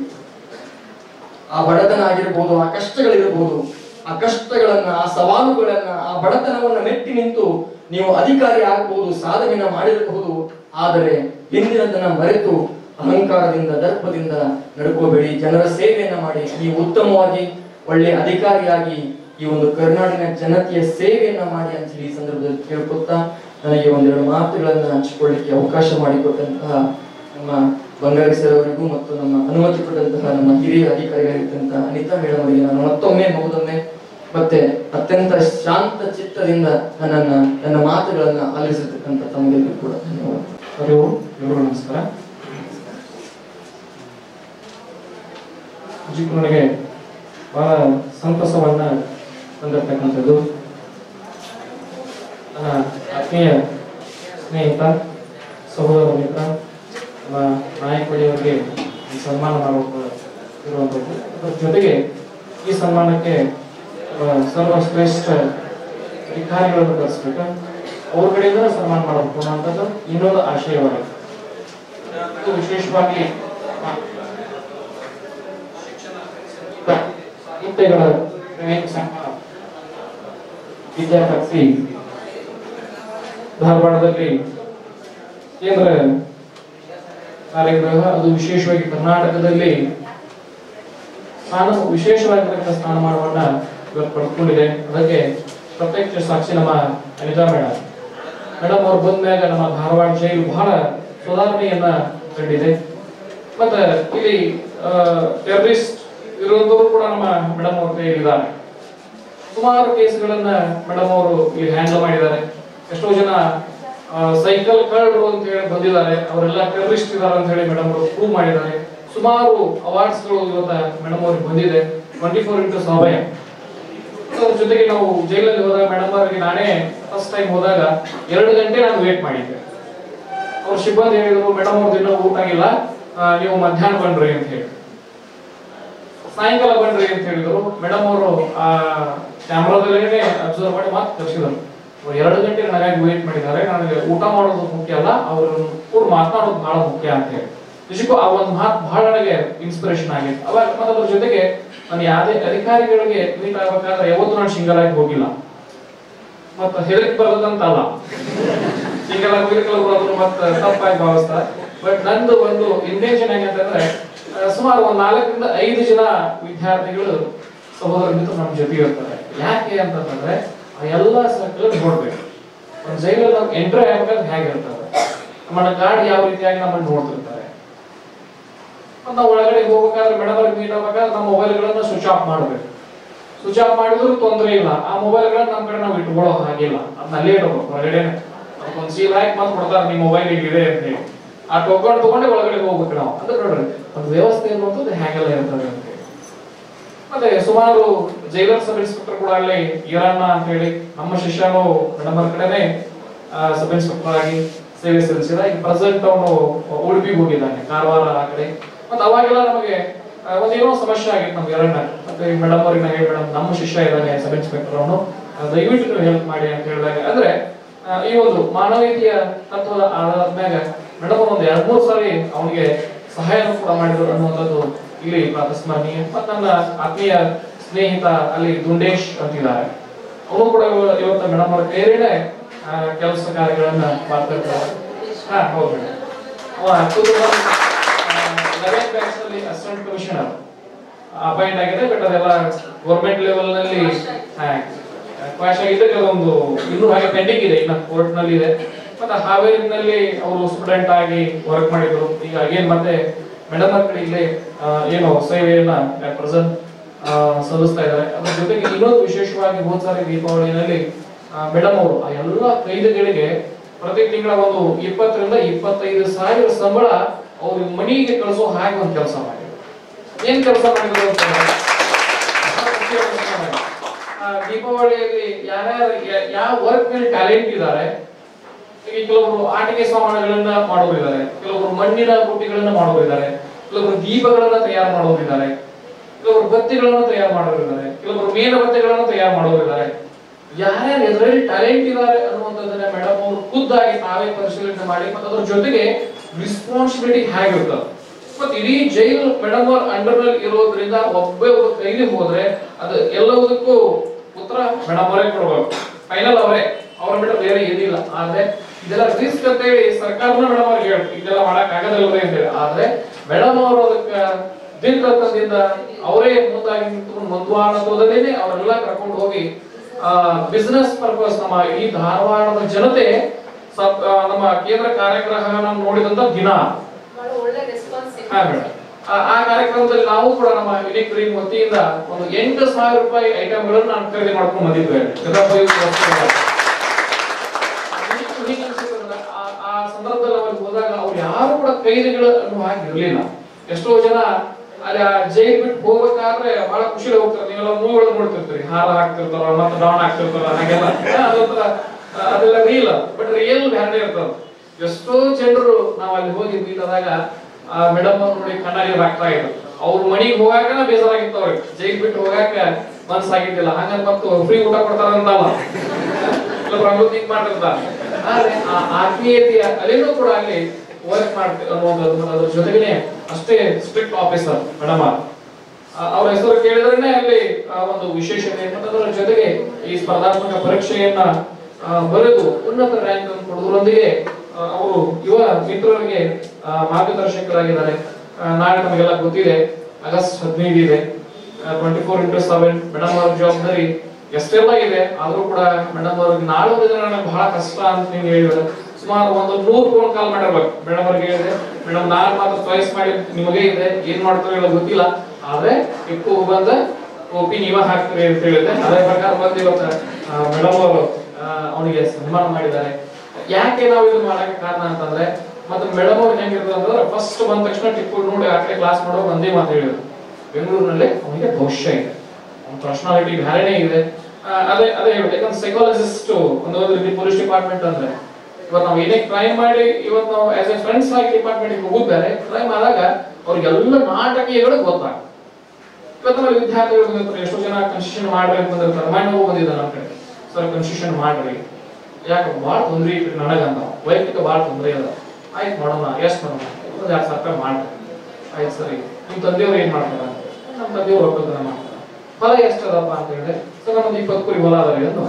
ಆ ಬಡತನ ಆಗಿರ್ಬೋದು, ಆ ಕಷ್ಟಗಳಿರ್ಬೋದು, ಆ ಕಷ್ಟಗಳನ್ನ, ಆ ಸವಾಲುಗಳನ್ನ, ಆ ಬಡತನವನ್ನ ಮೆಟ್ಟಿ ನಿಂತು ನೀವು ಅಧಿಕಾರಿ ಆಗಬಹುದು, ಸಾಧನೆಯನ್ನ ಮಾಡಿರಬಹುದು. ಆದರೆ ಹಿಂದಿನದನ್ನ ಮರೆತು ಅಹಂಕಾರದಿಂದ, ದರ್ಪದಿಂದ ನಡ್ಕೋಬೇಡಿ. ಜನರ ಸೇವೆಯನ್ನ ಮಾಡಿ ನೀವು ಉತ್ತಮವಾಗಿ ಒಳ್ಳೆಯ ಅಧಿಕಾರಿಯಾಗಿ ಈ ಒಂದು ಕರ್ನಾಟಕ ಜನತೆಯ ಸೇವೆಯನ್ನ ಮಾಡಿ ಅಂತ ಹೇಳಿ ಈ ಸಂದರ್ಭದಲ್ಲಿ ಕೇಳ್ಕೊತಾ ನನಗೆ ಒಂದೆರಡು ಮಾತುಗಳನ್ನ ಹಂಚಿಕೊಳ್ಳಿಕ್ಕೆ ಅವಕಾಶ ಮಾಡಿಕೊಟ್ಟಂತಹ ನಮ್ಮ ಬಂಗಾರಿ ಸರ್ ಅವರಿಗೂ ಮತ್ತು ನಮ್ಮ ಅನುಮತಿ ಕೊಟ್ಟಂತಹ ನಮ್ಮ ಹಿರಿಯ ಅಧಿಕಾರಿಗಳಿರ್ತಂತಹ ಅನಿತಾ ಮೇಡಮ್ ಅವರಿಗೆ ನಾನು ಮತ್ತೊಮ್ಮೆ ಮಗದೊಮ್ಮೆ ಮತ್ತೆ ಅತ್ಯಂತ ಶಾಂತ ಚಿತ್ತದಿಂದ ನನ್ನನ್ನ ನನ್ನ ಮಾತುಗಳನ್ನ ಆಲಿಸಿರ್ತಕ್ಕಂಥ ತಮಗೆಲ್ಲರೂ ಕೂಡ ಧನ್ಯವಾದ. ಹಲೋ, ಎಲ್ಲರಿಗೂ ನಮಸ್ಕಾರ. ನನಗೆ ಬಹಳ ಸಂತಸವನ್ನ ತಂದಿರ್ತಕ್ಕಂಥದ್ದು ನನ್ನ ಆತ್ಮೀಯ ಸ್ನೇಹಿತ, ಸಹೋದರ ಮಿತ್ರ ನಮ್ಮ ನಾಯಕವರಿಗೆ ಈ ಸನ್ಮಾನ ಮಾಡಬೇಕು ಇರುವಂಥದ್ದು. ಅದರ ಜೊತೆಗೆ ಈ ಸನ್ಮಾನಕ್ಕೆ ಸರ್ವಶ್ರೇಷ್ಠ ಅಧಿಕಾರಿಗಳನ್ನು ಕರೆಸ್ಬೇಕು, ಅವ್ರ ಕಡೆಯಿಂದ ಸನ್ಮಾನ ಮಾಡಬೇಕು ಅನ್ನೋಂಥದ್ದು ಇನ್ನೊಂದು ಆಶಯವಾಗಿದೆ. ಇದು ವಿಶೇಷವಾಗಿ ಸಾಹಿತ್ಯಗಳ ಸಂಘ ವಿದ್ಯಾರ್ಥಿ ಧಾರವಾಡದಲ್ಲಿ ಕೇಂದ್ರ ಕಾರ್ಯಕ್ರಮ, ಅದು ವಿಶೇಷವಾಗಿ ಕರ್ನಾಟಕದಲ್ಲಿ ಸ್ಥಾನ ವಿಶೇಷವಾಗಿರ್ತಕ್ಕಂಥ ಸ್ಥಾನಮಾನವನ್ನ ಇವತ್ತು ಪಡ್ಕೊಂಡಿದೆ. ಅದಕ್ಕೆ ಪ್ರತ್ಯಕ್ಷ ಸಾಕ್ಷಿ ನಮ್ಮ ಅನಿತಾ ಮೇಡಮ್ ಮೇಡಮ್ ಅವ್ರು ಬಂದ್ಮ್ಯಾಗ ನಮ್ಮ ಧಾರವಾಡ ಜೈಲು ಬಹಳ ಸುಧಾರಣೆಯನ್ನ ಕಂಡಿದೆ. ಮತ್ತೆ ಇಲ್ಲಿ ಟೆರರಿಸ್ಟ್ ವಿರೋಧರು ಕೂಡ ನಮ್ಮ ಮೇಡಮ್ ಅವ್ರ ಕೈಯಲ್ಲಿದ್ದಾರೆ. ಸುಮಾರು ಕೇಸ್ಗಳನ್ನ ಮೇಡಮ್ ಅವರು ಇಲ್ಲಿ ಹ್ಯಾಂಡಲ್ ಮಾಡಿದ್ದಾರೆ. ಎಷ್ಟೋ ಜನ ಸೈಕಲ್ ಕಳ್ಳರು ಅಂತ ಹೇಳಿ ಬಂದಿದ್ದಾರೆ, ಅವರೆಲ್ಲ ಟೆರರಿಸ್ಟ್ ಇದ್ದಾರೆ ಅಂತ ಹೇಳಿ ಮೇಡಮ್ ಅವರು ಪ್ರೂವ್ ಮಾಡಿದ್ದಾರೆ. ಸುಮಾರು ಅವಾರ್ಡ್ಸ್ ಗಳು ಇವತ್ತ ಮೇಡಮ್ ಅವ್ರಿಗೆ ಬಂದಿದೆ. ಟ್ವೆಂಟಿ ಫೋರ್ ಇಂಟು ಸಮಯ. ಅದ್ರ ಜೊತೆಗೆ ನಾವು ಜೈಲಲ್ಲಿ ಹೋದಾಗ ಮೇಡಮ್ ಅವರಿಗೆ ನಾನೇ ಫಸ್ಟ್ ಟೈಮ್ ಹೋದಾಗ ಎರಡು ಗಂಟೆ ನಾನು ವೇಟ್ ಮಾಡಿದ್ದೆ. ಅವ್ರ ಸಿಬ್ಬಂದಿ ಹೇಳಿದ್ರು, ಮೇಡಮ್ ಅವ್ರದ್ದು ಇನ್ನೂ ಊಟ ಆಗಿಲ್ಲ, ನೀವು ಮಧ್ಯಾಹ್ನ ಬನ್ರಿ ಅಂತ ಹೇಳಿ, ಸಾಯಂಕಾಲ ಬನ್ರಿ ಅಂತ ಹೇಳಿದ್ರು. ಮೇಡಮ್ ಅವರು ಆ ಕ್ಯಾಮ್ರಾದಲ್ಲೇ ಅಬ್ಸರ್ವ್ ಮಾಡಿ ಮಾತು ತರಿಸಿದ್ರು. ಎರಡು ಗಂಟೆ ನನಗಾಗಿ ವೇಟ್ ಮಾಡಿದ್ದಾರೆ, ನನಗೆ ಊಟ ಮಾಡೋದು ಮುಖ್ಯ ಅಲ್ಲ, ಅವರು ಕೂಡ ಮಾತನಾಡೋದು ಬಹಳ ಮುಖ್ಯ ಅಂತ ಹೇಳಿ. ನಿಜಕ್ಕೂ ಆ ಒಂದು ಮಾತು ಬಹಳ ನನಗೆ ಇನ್ಸ್ಪಿರೇಷನ್ ಆಗಿತ್ತು. ಅವಾಗ ಮತ್ತೆ ಅದ್ರ ಜೊತೆಗೆ ನಾನು ಯಾವುದೇ ಅಧಿಕಾರಿಗಳಿಗೆ ಮೀಟ್ ಆಗ್ಬೇಕಾದ್ರೆ ಯಾವತ್ತೂ ನಾನು ಸಿಂಗಲ್ ಆಗಿ ಹೋಗಿಲ್ಲ. ಮತ್ತೆ ಹೆದರಿಕೆ ಬರೋದಂತಲ್ಲ, ಸಿಂಗಲ್ ಆಗಿ ಹೋಗಿರ್ಕಲ್ ಬರೋದು ಮತ್ತೆ ತಪ್ಪಾಗಿ ಭಾವಿಸ್ತಾರೆ. ಬಟ್ ನಂದು ಒಂದು ಇಂಟೆನ್ಷನ್ ಹೆಂಗಂತಂದ್ರೆ, ಸುಮಾರು ಒಂದ್ ನಾಲ್ಕರಿಂದ ಐದು ಜನ ವಿದ್ಯಾರ್ಥಿಗಳು ಸಹೋದರ ಮಿತ್ರ ನಮ್ಮ ಜೊತೆ ಇರ್ತಾರೆ. ಯಾಕೆ ಅಂತಂದ್ರೆ ಆ ಎಲ್ಲಾ ಸರ್ಕಲ್ ನೋಡ್ಬೇಕು. ಒಂದು ಜೈಲಲ್ಲಿ ನಾವು ಎಂಟ್ರಿ ಆಗ್ಬೇಕಾದ್ರೆ ಹೇಗಿರ್ತಾರೆ, ನಮ್ಮ ಗಾರ್ಡ್ ಯಾವ ರೀತಿಯಾಗಿ ನಮ್ಮನ್ನು ನೋಡ್ತಿರ್ತಾರೆ. ನಾವು ಒಳಗಡೆ ಹೋಗ್ಬೇಕಾದ್ರೆ ಮೇಡಮ್ ಅವ್ರಿಗೆ ಮೀಟ್ ಆಗ್ಬೇಕಾದ್ರೆ ನಮ್ಮ ಮೊಬೈಲ್ಗಳನ್ನ ಸ್ವಿಚ್ ಆಫ್ ಮಾಡ್ಬೇಕು. ಸ್ವಿಚ್ ಆಫ್ ಮಾಡಿದ್ರು ತೊಂದರೆ ಇಲ್ಲ, ಆ ಮೊಬೈಲ್ಗಳನ್ನ ನಮ್ಮ ಕಡೆ ನಾವು ಇಟ್ಕೊಳ್ಳೋ ಹಾಗಿಲ್ಲ, ಅದನ್ನ ಅಲ್ಲೇ ಇಡಬೇಕು ಹೊರಗಡೆ. ಒಂದು ಸೀಲ್ ಹಾಕಿ ಮತ್ತೆ ಕೊಡ್ತಾರೆ ನಿಮ್ಮ ಮೊಬೈಲ್ ಇದೆ ಅಂತ ಹೇಳಿ. ಆ ಟೋಕನ್ ತಗೊಂಡೆ ಒಳಗಡೆ ಹೋಗ್ಬೇಕು ನಾವು. ಅಂದ್ರೆ ನೋಡ್ರಿ ಒಂದು ವ್ಯವಸ್ಥೆ ಅನ್ನುವಂಥದ್ದು ಹೇಗೆಲ್ಲ ಇರ್ತದೆ ಅಂತ ಹೇಳಿ. ಮತ್ತೆ ಸುಮಾರು ಜೈಲರ್ ಸಬ್ ಇನ್ಸ್ಪೆಕ್ಟರ್ ಕೂಡ ಅಲ್ಲಿ ಈರಣ್ಣ ಅಂತ ಹೇಳಿ ನಮ್ಮ ಶಿಷ್ಯನು ನಮ್ಮ ಕಡೆನೆ ಸಬ್ ಇನ್ಸ್ಪೆಕ್ಟರ್ ಆಗಿ ಸೇವೆ ಸಲ್ಲಿಸಿದ. ಈಗ ಪ್ರೆಸೆಂಟ್ ಅವನು ಉಡುಪಿಗೆ ಹೋಗಿದ್ದಾನೆ, ಕಾರವಾರ ಆ ಕಡೆ. ಮತ್ತೆ ಅವಾಗೆಲ್ಲ ನಮಗೆ ಒಂದೇನೋ ಸಮಸ್ಯೆ ಆಗಿತ್ತು ನಮ್ಗೆ ಈರಣ್ಣ. ಮತ್ತೆ ಮೇಡಮ್ ಅವ್ರಿಗೆ ನಾ ಹೇಳಿ, ಮೇಡಮ್ ನಮ್ಮ ಶಿಷ್ಯ ಇದ್ದಾನೆ ಸಬ್ ಇನ್ಸ್ಪೆಕ್ಟರ್, ಅವನು ದಯವಿಟ್ಟು ಹೆಲ್ಪ್ ಮಾಡಿ ಅಂತ ಹೇಳಿದಾಗ, ಅಂದ್ರೆ ಈ ಒಂದು ಮಾನವೀಯತೆಯ ತತ್ವದ ಆಧಾರದ ಮ್ಯಾಗ ಮೇಡಮ್ ಒಂದು ಎರಡ್ ಮೂರು ಸಾರಿ ಅವನಿಗೆ ಸಹಾಯನೂ ಕೂಡ ಮಾಡಿದ್ರು ಅನ್ನುವಂಥದ್ದು ಇಲ್ಲಿ ಪ್ರಾತಸ್ಮರಣೀಯ. ಮತ್ತೆ ನನ್ನ ಆತ್ಮೀಯ ಸ್ನೇಹಿತ ಅಲ್ಲಿ ದುಂಡೇಶ್ ಅಂತಿದ್ದಾರೆ, ಅವನು ಕೂಡ ಇವತ್ತು ಮೇಡಮ್ ಅವರ ಕೈಯಲ್ಲೇ ಕೆಲಸ ಕಾರ್ಯಗಳನ್ನ ಮಾಡ್ತಾ ಇರ್ತಾರೆ. ಹಾ ಹೌದು ಮೇಡಮ್. ಅವ ಲೆವೆನ್ ಬ್ಯಾಚ್ ನಲ್ಲಿ ಅಸಿಸ್ಟೆಂಟ್ ಕಮಿಷನರ್ ಅಪಾಯಿಂಟ್ ಆಗಿದೆ. ಬಟ್ ಅದೆಲ್ಲ ಗೌರ್ಮೆಂಟ್ ಲೆವೆಲ್ ನಲ್ಲಿ ಕ್ವಾಶ್ ಆಗಿದೆ. ಅದೊಂದು ಇನ್ನೂ ಹಾಗೆ ಪೆಂಡಿಂಗ್ ಇದೆ, ಇನ್ನ ಕೋರ್ಟ್ ನಲ್ಲಿ ಇದೆ. ಮತ್ತೆ ಹಾವೇರಿನಲ್ಲಿ ಅವರು ಸ್ಟೂಡೆಂಟ್ ಆಗಿ ವರ್ಕ್ ಮಾಡಿದ್ರು. ಈಗ ಅಗೇನ್ ಮತ್ತೆ ಮೇಡಮ್ ಅವ್ರ ಕಡೆ ಇಲ್ಲಿ ಏನು ಸೇವೆಯನ್ನ ಪ್ರೆಸೆಂಟ್ ಸಲ್ಲಿಸ್ತಾ ಇದ್ದಾರೆ. ಅದ್ರ ಜೊತೆಗೆ ಇನ್ನೊಂದು ವಿಶೇಷವಾಗಿ ಹೋದ ಸಾರಿ ದೀಪಾವಳಿನಲ್ಲಿ ಮೇಡಮ್ ಅವರು ಆ ಎಲ್ಲ ಕೈದಿಗಳಿಗೆ ಪ್ರತಿ ತಿಂಗಳ ಒಂದು ಇಪ್ಪತ್ತರಿಂದ ಇಪ್ಪತ್ತೈದು ಸಾವಿರ ಸಂಬಳ ಅವ್ರ ಮನೆಗೆ ಕಳಿಸೋ ಹಾಗೆ ಒಂದು ಕೆಲಸ ಮಾಡಿದ್ರು. ಏನ್ ಕೆಲಸ ಮಾಡಿದ್ರು ಅಂತ ದೀಪಾವಳಿಯಲ್ಲಿ ಯಾರ್ಯಾರು ಯಾವ ವರ್ಕ್ ಮೇಲೆ ಟ್ಯಾಲೆಂಟ್ ಇದ್ದಾರೆ, ಕೆಲವರು ಆಟಿಕೆ ಸಾಮಾನುಗಳನ್ನ ಮಾಡೋರಿದ್ದಾರೆ, ಕೆಲವರು ಮಣ್ಣಿನ ಬುಟ್ಟಿಗಳನ್ನ ಮಾಡೋರಿದ್ದಾರೆ, ಕೆಲವರು ದೀಪಗಳನ್ನ ತಯಾರು ಮಾಡೋರಿದ್ದಾರೆ, ಕೆಲವರು ಬತ್ತಿಗಳನ್ನ ತಯಾರು ಮಾಡೋರಿದ್ದಾರೆ, ಕೆಲವರು ಮೇಣಬತ್ತಿಗಳನ್ನ ತಯಾರು ಮಾಡೋರಿದ್ದಾರೆ. ಯಾರ್ಯಾರು ಎದರಲ್ಲಿ ಟ್ಯಾಲೆಂಟ್ ಇದ್ದಾರೆ ಅನ್ನುವಂಥದ್ದನ್ನ ಮೇಡಮ್ ಅವರು ಖುದ್ದಾಗಿ ತಾವೇ ಪರಿಶೀಲನೆ ಮಾಡಿ ಮತ್ತೆ ಅದ್ರ ಜೊತೆಗೆ ರೆಸ್ಪಾನ್ಸಿಬಿಲಿಟಿ ಹೇಗಿರ್ತದೆ. ಮತ್ತೆ ಇಡೀ ಜೈಲು ಮೇಡಮ್ ಅವ್ರ ಅಂಡರ್ ನಲ್ಲಿ ಇರೋದ್ರಿಂದ ಒಬ್ಬೇ ಒಬ್ಬ ಕೈಲಿ ಹೋದ್ರೆ ಅದು ಎಲ್ಲದಕ್ಕೂ ಉತ್ತರ ಮೇಡಮ್ ಅವರೇ ಕೊಡ್ಬೇಕು. ಫೈನಲ್ ಅವರೇ, ಅವ್ರ ಬಿಟ್ಟು ಬೇರೆ ಏನಿಲ್ಲ. ಆದ್ರೆ ಇದೆಲ್ಲ ರಿಸ್ಕ್ ಅಂತ ಹೇಳಿ ಸರ್ಕಾರನ ಮೇಡಮ್ ಅವ್ರಿಗೆ ಹೇಳ್ತು ಇದೆಲ್ಲ ಮಾಡಕ್ ಆಗದಲ್ವೇ ಅಂತ ಹೇಳಿ. ಆದ್ರೆ ಮೇಡಮ್ ಅವರು ಅದಕ್ಕೆ ದಿನದಿಂದ ಅವರೇ ಮುಂದಾಗಿ ನಿಂತ್ಕೊಂಡು ಮುಂದುವಾಣದೋದನ್ನೇ ಅವರೆಲ್ಲ ಕರ್ಕೊಂಡು ಹೋಗಿ ಆ ಬಿಸಿನೆಸ್ ಪರ್ಪಸ್ ನಮ್ಮ ಈ ಧಾರವಾಡದ ಜನತೆ ನಮ್ಮ ಕೇಂದ್ರ ಕಾರ್ಯಕ್ರಮ ನೋಡಿದಂತ ದಿನ ಆ ಕಾರ್ಯಕ್ರಮದಲ್ಲಿ ನಾವು ಕೂಡ ನಮ್ಮ ಯುನಿಕ್ ಡ್ರೀಮ್ ವತಿಯಿಂದ ಒಂದು ಎಂಟು ಸಾವಿರ ರೂಪಾಯಿ ಐಟಮ್ಗಳನ್ನು ನಾನು ಖರೀದಿ ಮಾಡ್ಕೊಂಡು ಬಂದಿದ್ವಿ. ಆ ಸಂದರ್ಭದಲ್ಲಿ ಅವ್ರಿಗೆ ಹೋದಾಗ ಅವ್ರು ಯಾರು ಕೂಡ ಕೈದಿಗಳು ಅನ್ನೋ ಹಾಗೆ ಇರ್ಲಿಲ್ಲ. ಎಷ್ಟೋ ಜನ ಅಲ್ಲಿ ಆ ಜೈಲ್ ಬಿಟ್ಟು ಹೋಗ್ಬೇಕಾದ್ರೆ ಬಹಳ ಖುಷಿ ಹೋಗ್ತಾರೆ. ನೀವೆಲ್ಲ ಮೂವಿಗಳು ನೋಡ್ತಿರ್ತೀರಿ, ಹಾರ ಹಾಕ್ತಿರ್ತಾರ ಮತ್ತೆ ಡೌನ್ ಹಾಕ್ತಿರ್ತಾರ, ಹಾಗೆಲ್ಲ ಅದೊಂಥರ ಅದೆಲ್ಲ ರೀಲ್. ಬಟ್ ರಿಯಲ್ ಬ್ಯಾರೆ ಇರ್ತದ. ಎಷ್ಟೋ ಜನರು ನಾವ್ ಅಲ್ಲಿ ಹೋಗಿ ಮೀಟ್ ಆದಾಗ ಆ ಮೇಡಮ್ ಅವ್ರು ನೋಡಿ ಕಣ್ಣಾಗಿ ಹಾಕ್ತಾ ಇದ್ರು. ಅವ್ರ ಮನಿಗೆ ಹೋಗಾಕ ಬೇಜಾರಾಗಿತ್ತು, ಅವ್ರಿಗೆ ಜೈಲ್ ಬಿಟ್ಟು ಹೋಗಾಕ ಮನ್ಸಾಗಿದ್ದಿಲ್ಲ. ಹಂಗಂತ ಮತ್ತು ಫ್ರೀ ಊಟ ಕೊಡ್ತಾರಂತಲ್ಲ ಪ್ರವೃತ್ತಿ ಮಾಡ್ತಿರ್ತಾರೆ. ಆದ್ರೆ ಆ ಆತ್ಮೀಯತೆಯ ಅಲ್ಲೇನೂ ಕೂಡ ಅಲ್ಲಿ ವರ್ಕ್ ಮಾಡ್ತೀವಿ ಅನ್ನುವಂಥದ್ದು. ಅದ್ರ ಜೊತೆಗೇನೆ ಅಷ್ಟೇ ಸ್ಟ್ರಿಕ್ಟ್ ಆಫೀಸರ್ ಮೇಡಮ್ ಅವ್ರ ಹೆಸರು ಕೇಳಿದ್ರೆ ಅಲ್ಲಿ ಒಂದು ವಿಶೇಷತೆ. ಮತ್ತೆ ಅದರ ಜೊತೆಗೆ ಈ ಸ್ಪರ್ಧಾತ್ಮಕ ಪರೀಕ್ಷೆಯನ್ನ ಬರೆದು ಉನ್ನತ ರ್ಯಾಂಕ್ ಅನ್ನು ಕೊಡುವುದರೊಂದಿಗೆ ಅವರು ಯುವ ಮಿತ್ರರಿಗೆ ಮಾರ್ಗದರ್ಶಕರಾಗಿದ್ದಾರೆ. ನಾಳೆ ನಮಗೆಲ್ಲ ಗೊತ್ತಿದೆ ಆಗಸ್ಟ್ ಹದಿನೈದು ಇದೆ, twenty four into seven madam ಅವ್ರ ಜವಾಬ್ದಾರಿ ಎಷ್ಟೆಲ್ಲ ಇದೆ. ಆದ್ರೂ ಕೂಡ ಮೇಡಮ್ ಅವ್ರಿಗೆ ನಾಳೆ ದಿನ ನನಗೆ ಬಹಳ ಕಷ್ಟ ಅಂತ ನೀವು ಹೇಳಿದ್ರೆ ಸುಮಾರು ಒಂದು ನೂರು ಫೋನ್ ಕಾಲ್ ಮಾಡಿರ್ಬೇಕು. ಮೇಡಮ್ ಅವ್ರಿಗೆ ಹೇಳಿದೆ, ಮೇಡಮ್ ನಾನ್ ಮಾತ್ರ ಚಾಯ್ಸ್ ಮಾಡಿ ನಿಮಗೆ ಇದೆ, ಏನ್ ಮಾಡ್ತಾರೆ ಹೇಳೋದು ಗೊತ್ತಿಲ್ಲ, ಆದ್ರೆ ಇಕ್ಕು ಬಂದ ಟೋಪಿ ನೀವ ಹಾಕ್ತೀರಿ ಅಂತ ಹೇಳಿದೆ. ಅದೇ ಪ್ರಕಾರ ಬಂದು ಇವತ್ತು ಮೇಡಮ್ ಅವರು ಅವನಿಗೆ ಸನ್ಮಾನ ಮಾಡಿದ್ದಾರೆ. ಯಾಕೆ ನಾವು ಇದು ಮಾಡಕ್ಕೆ ಕಾರಣ ಅಂತಂದ್ರೆ ಮತ್ತೆ ಮೇಡಮ್ ಅವ್ರಿಗೆ ಹೆಂಗಿರ್ತದೆ ಅಂತಂದ್ರೆ ಫಸ್ಟ್ ಬಂದ ತಕ್ಷಣ ಟಿಪ್ಪು ನೋಡಿ ಆ ಕಡೆ ಕ್ಲಾಸ್ ಮಾಡೋ ಒಂದೇ ಮಾತು ಹೇಳಿದ್ರು, ಬೆಂಗಳೂರಿನಲ್ಲಿ ಅವನಿಗೆ ಭವಿಷ್ಯ ಇದೆ, ಅವನ ಪರ್ಸನಾಲಿಟಿ ಬೇರೆನೇ ಇದೆ. ಅದೇ ಅದೇ ಹೇಳಿ ಯಾಕಂದ್ರೆ ಸೈಕಾಲಜಿಸ್ಟ್ ಒಂದು ರೀತಿ ಪೊಲೀಸ್ ಡಿಪಾರ್ಟ್ಮೆಂಟ್ ಅಂದ್ರೆ ಇವತ್ತು ನಾವು ಏನೇ ಕ್ರೈಮ್ ಮಾಡಿ ಇವತ್ತು ನಾವು ಆಸ್ ಎ ಫ್ರೆಂಡ್ಸ್ ಆಗಿ ಡಿಪಾರ್ಟ್ಮೆಂಟ್ ಹೋಗಿದ್ದಾರೆ. ಕ್ರೈಮ್ ಆದಾಗ ಅವ್ರಿಗೆಲ್ಲ ನಾಟಕೀಯಗಳು ಗೊತ್ತಾಗ. ಇವತ್ತು ನಾವು ವಿದ್ಯಾರ್ಥಿಗಳು ಬಂದಿರ್ತಾರೆ, ಎಷ್ಟೋ ಜನ ಕನ್ಸ್ಟಿಟ್ಯೂಷನ್ ಮಾಡ್ರಿ ಅಂತ ಬಂದಿರ್ತಾರೆ. ಮೈಂಡ್ ಹೋಗಿ ಬಂದಿದ್ದ ನಮ್ಮ ಕಡೆ, ಸರ್ ಕನ್ಸ್ಟಿಟ್ಯೂಷನ್ ಮಾಡ್ರಿ, ಯಾಕೆ ಭಾಳ ತೊಂದ್ರೆ ಇಟ್ರಿ ನನಗಂತ ವೈಯಕ್ತಿಕ ಭಾಳ ತೊಂದರೆ ಅದ. ಆಯ್ತು ಮಾಡೋಣ, ಎಷ್ಟು ಮಾಡೋಣ, ಒಂದು ಎರಡು ಸಾವಿರ ರೂಪಾಯಿ ಮಾಡ್ರಿ. ಆಯ್ತು ಸರಿ, ನಿಮ್ಮ ತಂದೆಯವ್ರು ಏನ್ ಮಾಡ್ತಾರ? ನಮ್ಮ ತಂದೆಯವ್ರು ಒಕ್ಕಲ್ತನ ಮಾಡ್ತಾರೆ. ಹೊಲ ಎಷ್ಟದಪ್ಪ ಅಂತ ಹೇಳಿದ್ರೆ ಸರ್ ನಮ್ಮದು ಇಪ್ಪತ್ತು ಕುರಿ ಹೊಲ ಅದಾವೆ ಎಂದು.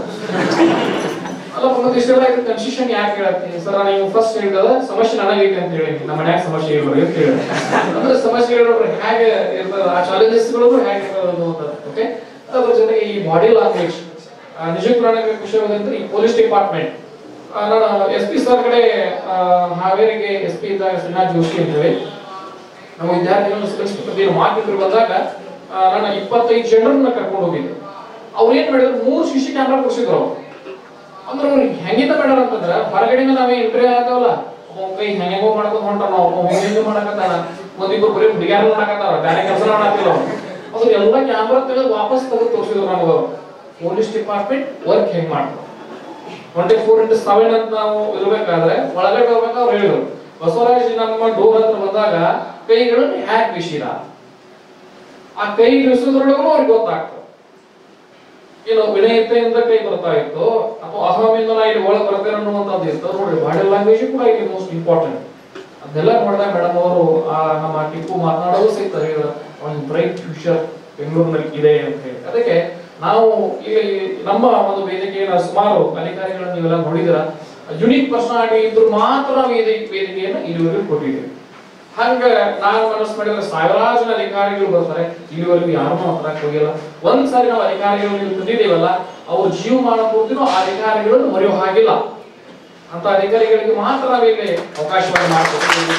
ಅಲ್ಲ ಮತ್ತೆ ಇಷ್ಟೆಲ್ಲ ಇದು ಕನ್ಸ್ಟಿಟ್ಯೂಷನ್ ಯಾಕೆ ಹೇಳತ್ತೀನಿ ಸರ್? ನೀವು ಫಸ್ಟ್ ಹೇಳಿದ ಸಮಸ್ಯೆ ನನಗೈತೆ ಅಂತ ಹೇಳಿ ನಮ್ಮ ಮನ್ಯಾಗ ಸಮಸ್ಯೆ ಇರೋರು ಅಂತ ಹೇಳಿ ಅಂದ್ರೆ ಸಮಸ್ಯೆ ಹೇಳೋರು ಹೇಗೆ ಇರ್ತದ, ಆ ಚಾಲೆಂಜಸ್ಗಳು ಹೇಗೆ ಇರೋದು ಅಂತ. ಓಕೆ, ಅದ್ರ ಜೊತೆಗೆ ಈ ಬಾಡಿ ಲ್ಯಾಂಗ್ವೇಜ್ ನಿಜಕ್ಕೂ ನನಗೆ ಖುಷಿ ಆಗೋದಂದ್ರೆ ಈ ಪೊಲೀಸ್ ಡಿಪಾರ್ಟ್ಮೆಂಟ್. ನಾನು ಎಸ್ ಪಿ ಸರ್ ಕಡೆ ಹಾವೇರಿಗೆ ಎಸ್ ಪಿ ಇದ್ದಾಗ ಶ್ರೀನಾಥ್ ಜೋಶಿ ಅಂತ ಹೇಳಿ ನಾವು ವಿದ್ಯಾರ್ಥಿಗಳು ಮಾತಿದ್ರು ಬಂದಾಗ ನಾನು ಇಪ್ಪತ್ತೈದು ಜನರನ್ನ ಕರ್ಕೊಂಡು ಹೋಗಿದ್ದೆ. ಅವ್ರು ಏನ್ ಮಾಡಿದ್ರು, ಮೂರು ಸಿ ಸಿ ಕ್ಯಾಮ್ರಾ ಕೊಡ್ಸಿದ್ರು. ಅವ್ರು ಅಂದ್ರೆ ಅವ್ರಿಗೆ ಹೆಂಗಿಂದ ಮಾಡ್ಯಾರ ಅಂತಂದ್ರ ಹೊರಗಡೆಯಿಂದ ನಾವೇ ಇಂಟರ್ವ್ಯೂ ಆಗ್ತಾವಲ್ಲ ಕೈ ಹೆಂಗೋ ಮಾಡ್ಕೊಂಡು ಹೊಂಟಾರ ನಾವು ಹೆಂಗೆ ಮಾಡಕತ್ತಾರ ಒಂದಿಬ್ಬರು ಬರೀ ಹುಡುಗಿಯಾರ ಮಾಡಕತ್ತಾರ ಬೇರೆ ಕೆಲಸ ಮಾಡತ್ತಿಲ್ಲ ಅವ್ರು ಎಲ್ಲ ಕ್ಯಾಮ್ರಾ ತೆಗೆದು ವಾಪಸ್ ತೆಗೆದು ತೋರಿಸಿದ್ರು ನಮ್ಗೆ ಪೊಲೀಸ್ ಡಿಪಾರ್ಟ್ಮೆಂಟ್ ವರ್ಕ್ ಹೆಂಗ್ ಮಾಡ್ತಾರೆ ಟ್ವೆಂಟಿ ಫೋರ್ ಇಂಟು ಸೆವೆನ್ ಅಂತ ನಾವು ಇರ್ಬೇಕಾದ್ರೆ ಒಳಗಡೆ ಹೋಗ್ಬೇಕಾದ್ರೆ ಅವ್ರು ಹೇಳಿದ್ರು ಬಸವರಾಜ್ ನಮ್ಮ ಡೋರ್ ಹತ್ರ ಬಂದಾಗ ಕೈಗಳನ್ನು ಹ್ಯಾಕ್ ಬಿಸಿರ ಆ ಕೈ ಬಿಸಿದ್ರೊಳಗೂ ಅವ್ರಿಗೆ ಗೊತ್ತಾಗ್ತದೆ ಏನು ವಿನಯತೆಯಿಂದ ಕೈ ಬರ್ತಾ ಇತ್ತು ಅಥವಾ ಅಹಮಿಂದ ನಾ ಇಲ್ಲಿ ಒಳಗೆ ಬರ್ತೇನೆ ಅನ್ನುವಂಥದ್ದು ಇತ್ತು ನೋಡಿ ಬಾಡಿ ಲ್ಯಾಂಗ್ವೇಜ್ ಕೂಡ ಇಲ್ಲಿ ಮೋಸ್ಟ್ ಇಂಪಾರ್ಟೆಂಟ್ ಅದೆಲ್ಲ ನೋಡಿದಾಗ ಮೇಡಮ್ ಅವರು ಆ ನಮ್ಮ ಟಿಪ್ಪು ಮಾತನಾಡೋದು ಸಹಿತ ಹೇಳಿದ್ರು ಒಂದು ಬ್ರೈಟ್ ಫ್ಯೂಚರ್ ಬೆಂಗಳೂರಿನಲ್ಲಿ ಇದೆ ಅಂತ ಹೇಳಿ ಅದಕ್ಕೆ ನಾವು ಇಲ್ಲಿ ನಮ್ಮ ಒಂದು ವೇದಿಕೆಯ ಸುಮಾರು ಅಧಿಕಾರಿಗಳನ್ನು ನೀವೆಲ್ಲ ನೋಡಿದಿರ ಯುನಿಕ್ ಪರ್ಸನಾಲಿಟಿ ಇದ್ರು ಮಾತ್ರ ನಾವು ಈ ವೇದಿಕೆಯನ್ನು ಇಲ್ಲಿವರೆಗೂ ಕೊಟ್ಟಿದ್ದೀವಿ ಹಂಗ ನಾವು ಮನಸ್ಸು ಮಾಡಿದ್ರೆ ಸಾವಿರಾರು ಜನ ಅಧಿಕಾರಿಗಳು ಬರ್ತಾರೆ ಇಲ್ಲಿವರೆಗೂ ಯಾರು ಹತ್ರ ಹೋಗಿಲ್ಲ ಒಂದ್ಸಾರಿ ನಾವು ಅಧಿಕಾರಿಗಳು ನೀವು ತಂದಿದ್ದೀವಲ್ಲ ಅವ್ರ ಜೀವಮಾನ ಪೂರ್ತಿನೂ ಆ ಅಧಿಕಾರಿಗಳನ್ನು ಮರೆಯೋ ಹಾಗಿಲ್ಲ ಅಂತ ಅಧಿಕಾರಿಗಳಿಗೆ ಮಾತ್ರ ನಾವಿಲ್ಲಿ ಅವಕಾಶವನ್ನು ಮಾಡ್ಕೊಡ್ತೀವಿ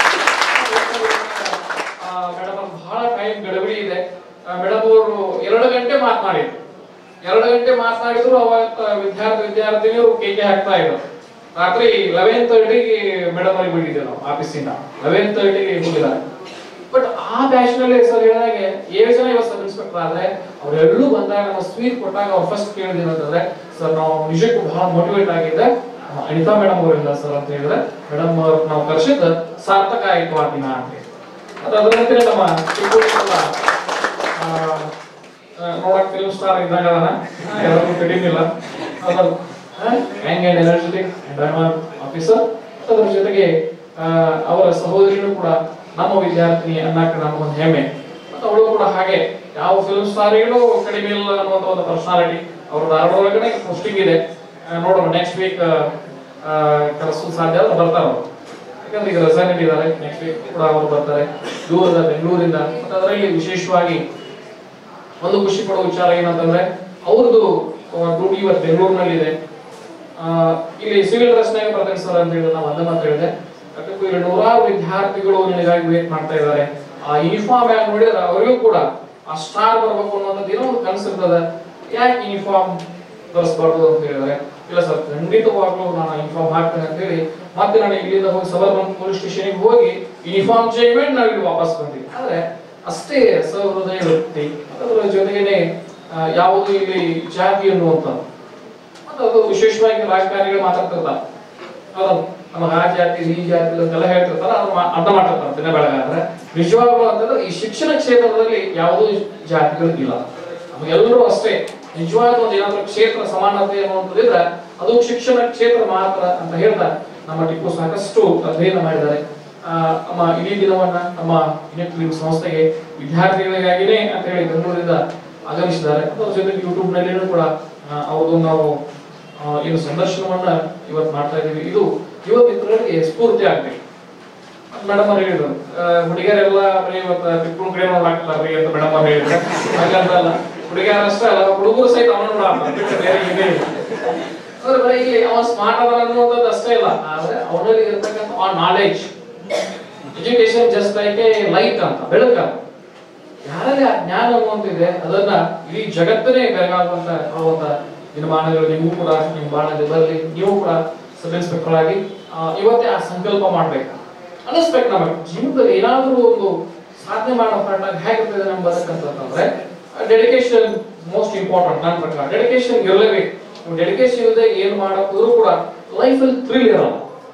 ಮೇಡಮ್ ಬಹಳ ಟೈಮ್ ಗಡಬಿಡಿ ಇದೆ ಮೇಡಮ್ ಅವರು ಎರಡು ಗಂಟೆ ಮಾತನಾಡಿದ್ರು ಎರಡು ಗಂಟೆ ಮಾತನಾಡಿದ್ರು ಅವತ್ತ ವಿದ್ಯಾರ್ಥಿ ವಿದ್ಯಾರ್ಥಿನಿಯರು ಕೇಕೆ ಹಾಕ್ತಾ ಇದ್ರು ರಾತ್ರಿ ಲೆವೆನ್ ತರ್ಟಿಗೆ ಮೇಡಮ್ ಅವ್ರಿಗೆ ಬಿಟ್ಟಿದ್ದೆ ನಾವು ಆಫೀಸಿಂದ ಲೆವೆನ್ ತರ್ಟಿಗೆ ಹೋಗಿದ್ದಾರೆ ಬಟ್ ಆ ಬ್ಯಾಚ್ ನಲ್ಲಿ ಸರ್ ಹೇಳಿದಾಗೆ ಏಳು ಜನ ಇವತ್ತು ಸಬ್ ಇನ್ಸ್ಪೆಕ್ಟರ್ ಆದ್ರೆ ಅವರೆಲ್ಲೂ ಬಂದಾಗ ನಾವು ಸ್ವೀಟ್ ಕೊಟ್ಟಾಗ ಅವ್ರು ಫಸ್ಟ್ ಕೇಳಿದೇನಂತಂದ್ರೆ ಸರ್ ನಾವು ನಿಜಕ್ಕೂ ಬಹಳ ಮೋಟಿವೇಟ್ ಆಗಿದ್ದೆ ಅನಿತಾ ಮೇಡಮ್ ಅವರಿಂದ ಸರ್ ಅಂತ ಹೇಳಿದ್ರೆ ಮೇಡಮ್ ನಾವು ಕರ್ಸಿದ್ದ ಸಾರ್ಥಕ ಆಯ್ತು ಆ ದಿನ ಅಂತ ಅದ್ರ ನಂತರ ನಮ್ಮ ನೋಡಕ್ ಫಿಲ್ಮ್ ಸ್ಟಾರ್ ಇದ್ದಾಗ ಯಾರು ಕಡಿಮಿಲ್ಲ young and energetic and officer ಅದರ ಜೊತೆಗೆ ಅವರ ಸಹೋದರಿಯರು ಕೂಡ ನಮ್ಮ ವಿದ್ಯಾರ್ಥಿನಿ ಅನ್ನಕ್ಕೆ ನಮಗೊಂದು ಹೆಮ್ಮೆ ಮತ್ತು ಅವಳು ಕೂಡ ಹಾಗೆ ಯಾವ ಫಿಲ್ಮ್ ಸ್ಟಾರ್ಗಳು ಕಡಿಮೆ ಇಲ್ಲ ಅನ್ನುವಂಥ ಒಂದು ಪರ್ಸನಾಲಿಟಿ ಅವ್ರ ಧಾರವಾಡ ಒಳಗಡೆ ಪೋಸ್ಟಿಂಗ್ ಇದೆ ನೋಡೋಣ ನೆಕ್ಸ್ಟ್ ವೀಕ್ ಕರೆಸಲು ಸಾಧ್ಯ ಆದ್ರೆ ಬರ್ತಾರೆ ಅವರು ಯಾಕಂದ್ರೆ ಈಗ ರೆಸೈನ್ ಇದ್ದಾರೆ ನೆಕ್ಸ್ಟ್ ವೀಕ್ ಕೂಡ ಅವರು ಬರ್ತಾರೆ ದೂರದ ಬೆಂಗಳೂರಿಂದ ಮತ್ತು ಅದರಲ್ಲಿ ವಿಶೇಷವಾಗಿ ಒಂದು ಖುಷಿ ಪಡುವ ವಿಚಾರ ಏನಂತಂದ್ರೆ ಅವ್ರದ್ದು ಡ್ಯೂಟಿ ಇವತ್ತು ಬೆಂಗಳೂರಿನಲ್ಲಿ ಇದೆ ಇಲ್ಲಿ ಸಿವಿಲ್ ಡ್ರೆಸ್ನಾಗ ಬರ್ತೇನೆ ಸರ್ ಅಂತ ಹೇಳಿ ನಾವು ಅದ ಮಾತ್ರ ಹೇಳಿದೆ ಯಾಕಂದ್ರೆ ಇಲ್ಲಿ ನೂರಾರು ವಿದ್ಯಾರ್ಥಿಗಳು ನಿನಗಾಗಿ ವೇಟ್ ಮಾಡ್ತಾ ಇದ್ದಾರೆ ಆ ಯೂನಿಫಾರ್ಮ್ ಯಾಕೆ ನೋಡಿದ್ರೆ ಅವರಿಗೂ ಕೂಡ ಆ ಸ್ಟಾರ್ ಬರ್ಬೇಕು ಅನ್ನೋದು ಏನೋ ಒಂದು ಕನಸಿರ್ತದೆ ಯಾಕೆ ಯೂನಿಫಾರ್ಮ್ ಧರಿಸಬಾರ್ದು ಅಂತ ಹೇಳಿದ್ರೆ ಇಲ್ಲ ಸರ್ ಖಂಡಿತವಾಗ್ಲೂ ನಾನು ಯೂನಿಫಾರ್ಮ್ ಹಾಕ್ತೇನೆ ಅಂತ ಹೇಳಿ ಮತ್ತೆ ನಾನು ಇಲ್ಲಿಂದ ಹೋಗಿ ಸಬರ್ಬನ್ ಪೊಲೀಸ್ ಸ್ಟೇಷನ್ಗೆ ಹೋಗಿ ಯೂನಿಫಾರ್ಮ್ ಚೇಂಜ್ ಮಾಡಿ ನಾವು ಇಲ್ಲಿ ವಾಪಸ್ ಬಂದ್ವಿ ಆದ್ರೆ ಅಷ್ಟೇ ಸಹೃದಯ ವ್ಯಕ್ತಿ ಅದರ ಜೊತೆಗೇನೆ ಯಾವುದು ಇಲ್ಲಿ ಜಾತಿ ಅನ್ನುವಂಥದ್ದು ಮತ್ತು ಅದು ವಿಶೇಷವಾಗಿ ರಾಜಕಾರಣಿಗಳು ಮಾತಾಡ್ತಿರ್ತಾರೆ ನಮಗೆ ಆ ಜಾತಿ ಈ ಜಾತಿ ಅಂತೆಲ್ಲ ಹೇಳ್ತಿರ್ತಾರೆ ಅದು ಅರ್ಥ ಮಾಡ್ತಿರ್ತಾರೆ ದಿನ ಬೆಳಗಾದ್ರೆ ನಿಜವಾಗ್ಲೂ ಅಂತಂದ್ರೆ ಈ ಶಿಕ್ಷಣ ಕ್ಷೇತ್ರದಲ್ಲಿ ಯಾವುದೂ ಜಾತಿಗಳು ಇಲ್ಲ ನಮಗೆಲ್ಲರೂ ಅಷ್ಟೇ ನಿಜವಾದ ಒಂದು ಏನಾದ್ರೂ ಕ್ಷೇತ್ರ ಸಮಾನತೆ ಅನ್ನುವಂಥದ್ದಿದ್ರೆ ಅದು ಶಿಕ್ಷಣ ಕ್ಷೇತ್ರ ಮಾತ್ರ ಅಂತ ಹೇಳ್ತಾ ನಮ್ಮ ಟಿಪ್ಪು ಸಾಕಷ್ಟು ಅಧ್ಯಯನ ಮಾಡಿದ್ದಾರೆ ನಮ್ಮ ಇಡೀ ದಿನವನ್ನ ನಮ್ಮ ಯೂನಿಟ್ ಸಂಸ್ಥೆಗೆ ವಿದ್ಯಾರ್ಥಿಗಳಿಗಾಗಿನೇ ಅಂತ ಹೇಳಿ ಬೆಂಗಳೂರಿಂದ ಆಗಮಿಸಿದ್ದಾರೆ ಅದರ ಜೊತೆಗೆ ಯೂಟ್ಯೂಬ್ ನಲ್ಲಿ ಕೂಡ ಅವ್ರದ್ದು ನಾವು ಏನು ಸಂದರ್ಶನವನ್ನ ಇವತ್ತು ಮಾಡ್ತಾ ಇದ್ದೀವಿ ಇದು ಯುವ ಮಿತ್ರರಿಗೆ ಸ್ಫೂರ್ತಿ ಆಗ್ಬೇಕು ಮೇಡಮ್ ಅವ್ರು ಹೇಳಿದ್ರು ಹುಡುಗಿಯರೆಲ್ಲ ಬರೀ ಇವತ್ತು ಟಿಪ್ಪು ಕಡೆ ನೋಡಾಕ್ತಾರ್ರಿ ಅಂತ ಮೇಡಮ್ ಅವ್ರು ಹೇಳಿದ್ರು ಹಾಗಂತಲ್ಲ ಹುಡುಗಿಯರಷ್ಟೇ ಅಲ್ಲ ಹುಡುಗರು ಸಹಿತ ಅವನು ನೋಡಾಕ್ತಾರೆ ಅಂದ್ರೆ ಬರೀ ಇಲ್ಲಿ ಅವನು ಸ್ಮಾರ್ಟ್ ಅದ ಅನ್ನುವಂಥದ್ದು ಅಷ್ಟೇ ಇಲ್ಲ ಆದ್ರೆ ಅವನಲ್ಲಿ ಇರ್ತಕ್ಕಂಥ ಆ knowledge education just like a light ಅಂತ ಬೆಳಕ ಯಾರಲ್ಲಿ ಆ ಜ್ಞಾನ ಅನ್ನುವಂತಿದೆ ಅದನ್ನ ಇಡೀ ಜಗತ್ತನ್ನೇ ಬೆಳಗಾಗುವಂತ ಆಗುವಂತ ದಿನಮಾನಗಳು ನಿಮಗೂ ಕೂಡ ನಿಮ್ಮ ಬಾಳಲ್ಲಿ ಬರಲಿ ನೀವು ಕೂಡ ಸಬ್ ಇನ್ಸ್ಪೆಕ್ಟರ್ ಆಗಿ ಇವತ್ತೇ ಆ ಸಂಕಲ್ಪ ಮಾಡ್ಬೇಕು ಅನಿಸ್ಬೇಕು ನಮಗೆ ಜೀವನದಲ್ಲಿ ಏನಾದ್ರೂ ಒಂದು ಸಾಧನೆ ಮಾಡೋ ಹೊರಟಾಗ ಹೇಗಿರ್ತದೆ ನಮ್ಮ ಬದುಕಂತಂದ್ರೆ ಡೆಡಿಕೇಶನ್ ಮೋಸ್ಟ್ ಇಂಪಾರ್ಟೆಂಟ್ ನನ್ನ ಪ್ರಕಾರ ಡೆಡಿಕೇಶನ್ ಇರಲೇಬೇಕು ಡೆಡಿಕೇಶನ್ ಇಲ್ಲದೆ ಏನ್ ಮಾಡೋದ್ರು ಕೂಡ ಲೈಫ್ ಅಲ್ಲಿ ಥ್ರಿಲ್ ಇರಲ್ಲ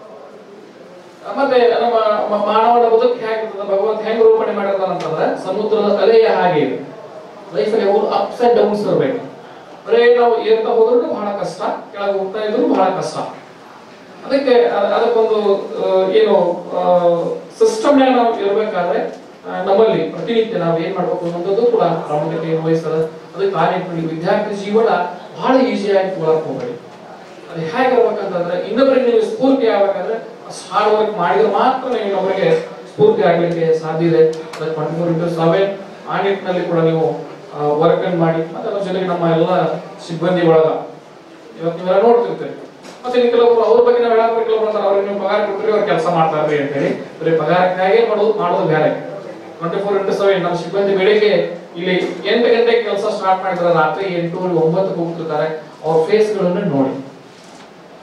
ಮತ್ತೆ ನಮ್ಮ ಮಾನವನ ಬದುಕು ಹೇಗಿರ್ತದೆ ಭಗವಂತ ಹೆಂಗ್ ರೂಪಣೆ ಮಾಡಿರ್ತಾನ ಅಂತಂದ್ರೆ ಸಮುದ್ರದ ಅಲೆಯ ಹಾಗೆ ಇದೆ ಲೈಫ್ ಅಲ್ಲಿ ಯಾವುದು ಅಪ್ಸ್ ಅಂಡ್ ಡೌನ್ಸ್ ಇರಬೇಕು ಬರೇ ನಾವು ಏರ್ತಾ ಹೋದ್ರು ಬಹಳ ಕಷ್ಟ ಕೆಳಗೆ ಹೋಗ್ತಾ ಇದ್ರು ಬಹಳ ಕಷ್ಟ ಅದಕ್ಕೆ ಅದಕ್ಕೊಂದು ಏನು ಸಿಸ್ಟಮ್ ನಾವು ಇರಬೇಕಾದ್ರೆ ನಮ್ಮಲ್ಲಿ ಪ್ರತಿನಿತ್ಯ ನಾವು ಏನ್ ಮಾಡ್ಬೇಕು ಅನ್ನೋದು ಕೂಡ ಪ್ರಾಮುಖ್ಯತೆ ವಹಿಸ್ತದೆ ಅದಕ್ಕೆ ಕಾರ್ಯಕ್ರಮ ವಿದ್ಯಾರ್ಥಿ ಜೀವನ ಬಹಳ ಈಸಿಯಾಗಿ ತಗೊಳಕ್ ಹೋಗ್ಬೇಡಿ ಅದು ಹೇಗಿರ್ಬೇಕಂತಂದ್ರೆ ಇನ್ನೊಬ್ಬರಿಗೆ ನೀವು ಸ್ಫೂರ್ತಿ ಆಗ್ಬೇಕಂದ್ರೆ ಹಾರ್ಡ್ ವರ್ಕ್ ಮಾಡಿದ್ರೆ ಮಾತ್ರ ನೀವು ಇನ್ನೊಬ್ಬರಿಗೆ ಸ್ಫೂರ್ತಿ ಆಗ್ಲಿಕ್ಕೆ ಸಾಧ್ಯ ಇದೆ ಅದಕ್ಕೆ ಟ್ವೆಂಟಿ ಫೋರ್ ಇಂಟು ಸೆವೆನ್ ಆ ನಿಟ್ಟಿನಲ್ಲಿ ಕೂಡ ನೀವು ವರ್ಕ್ ಅನ್ನು ಮಾಡಿ ಮತ್ತೆ ಅದ್ರ ಜೊತೆಗೆ ನಮ್ಮ ಎಲ್ಲ ಸಿಬ್ಬಂದಿ ಒಳಗ ಇವತ್ತು ನೀವೆಲ್ಲ ನೋಡ್ತಿರ್ತೀರಿ ಮತ್ತೆ ನೀವು ಕೆಲವರು ಅವ್ರ ಬಗ್ಗೆ ನಾವು ಹೇಳೋರು ಕೆಲವರು ಅಂತಾರೆ ಅವ್ರಿಗೆ ನೀವು ಪಗಾರ ಕೊಟ್ಟರೆ ಅವ್ರು ಕೆಲಸ ಮಾಡ್ತಾರ್ರಿ ಅಂತ ಹೇಳಿ ಬರೀ ಪಗಾರಕ್ಕಾಗಿ ಮಾಡೋದು ಮಾಡೋದು ಬೇರೆ ಟ್ವೆಂಟಿ ಫೋರ್ ಇಂಟು ಸೆವೆನ್ ನಮ್ಮ ಸಿಬ್ಬಂದಿ ಬೆಳಿಗ್ಗೆ ಇಲ್ಲಿ ಎಂಟು ಗಂಟೆಗೆ ಕೆಲಸ ಸ್ಟಾರ್ಟ್ ಮಾಡಿದ್ರೆ ರಾತ್ರಿ ಎಂಟೂವರೆ ಒಂಬತ್ತಕ್ಕೆ ಹೋಗ್ತಿರ್ತಾರೆ ಅವ್ರ ಫೇಸ್ ಗಳನ್ನ ನೋಡಿ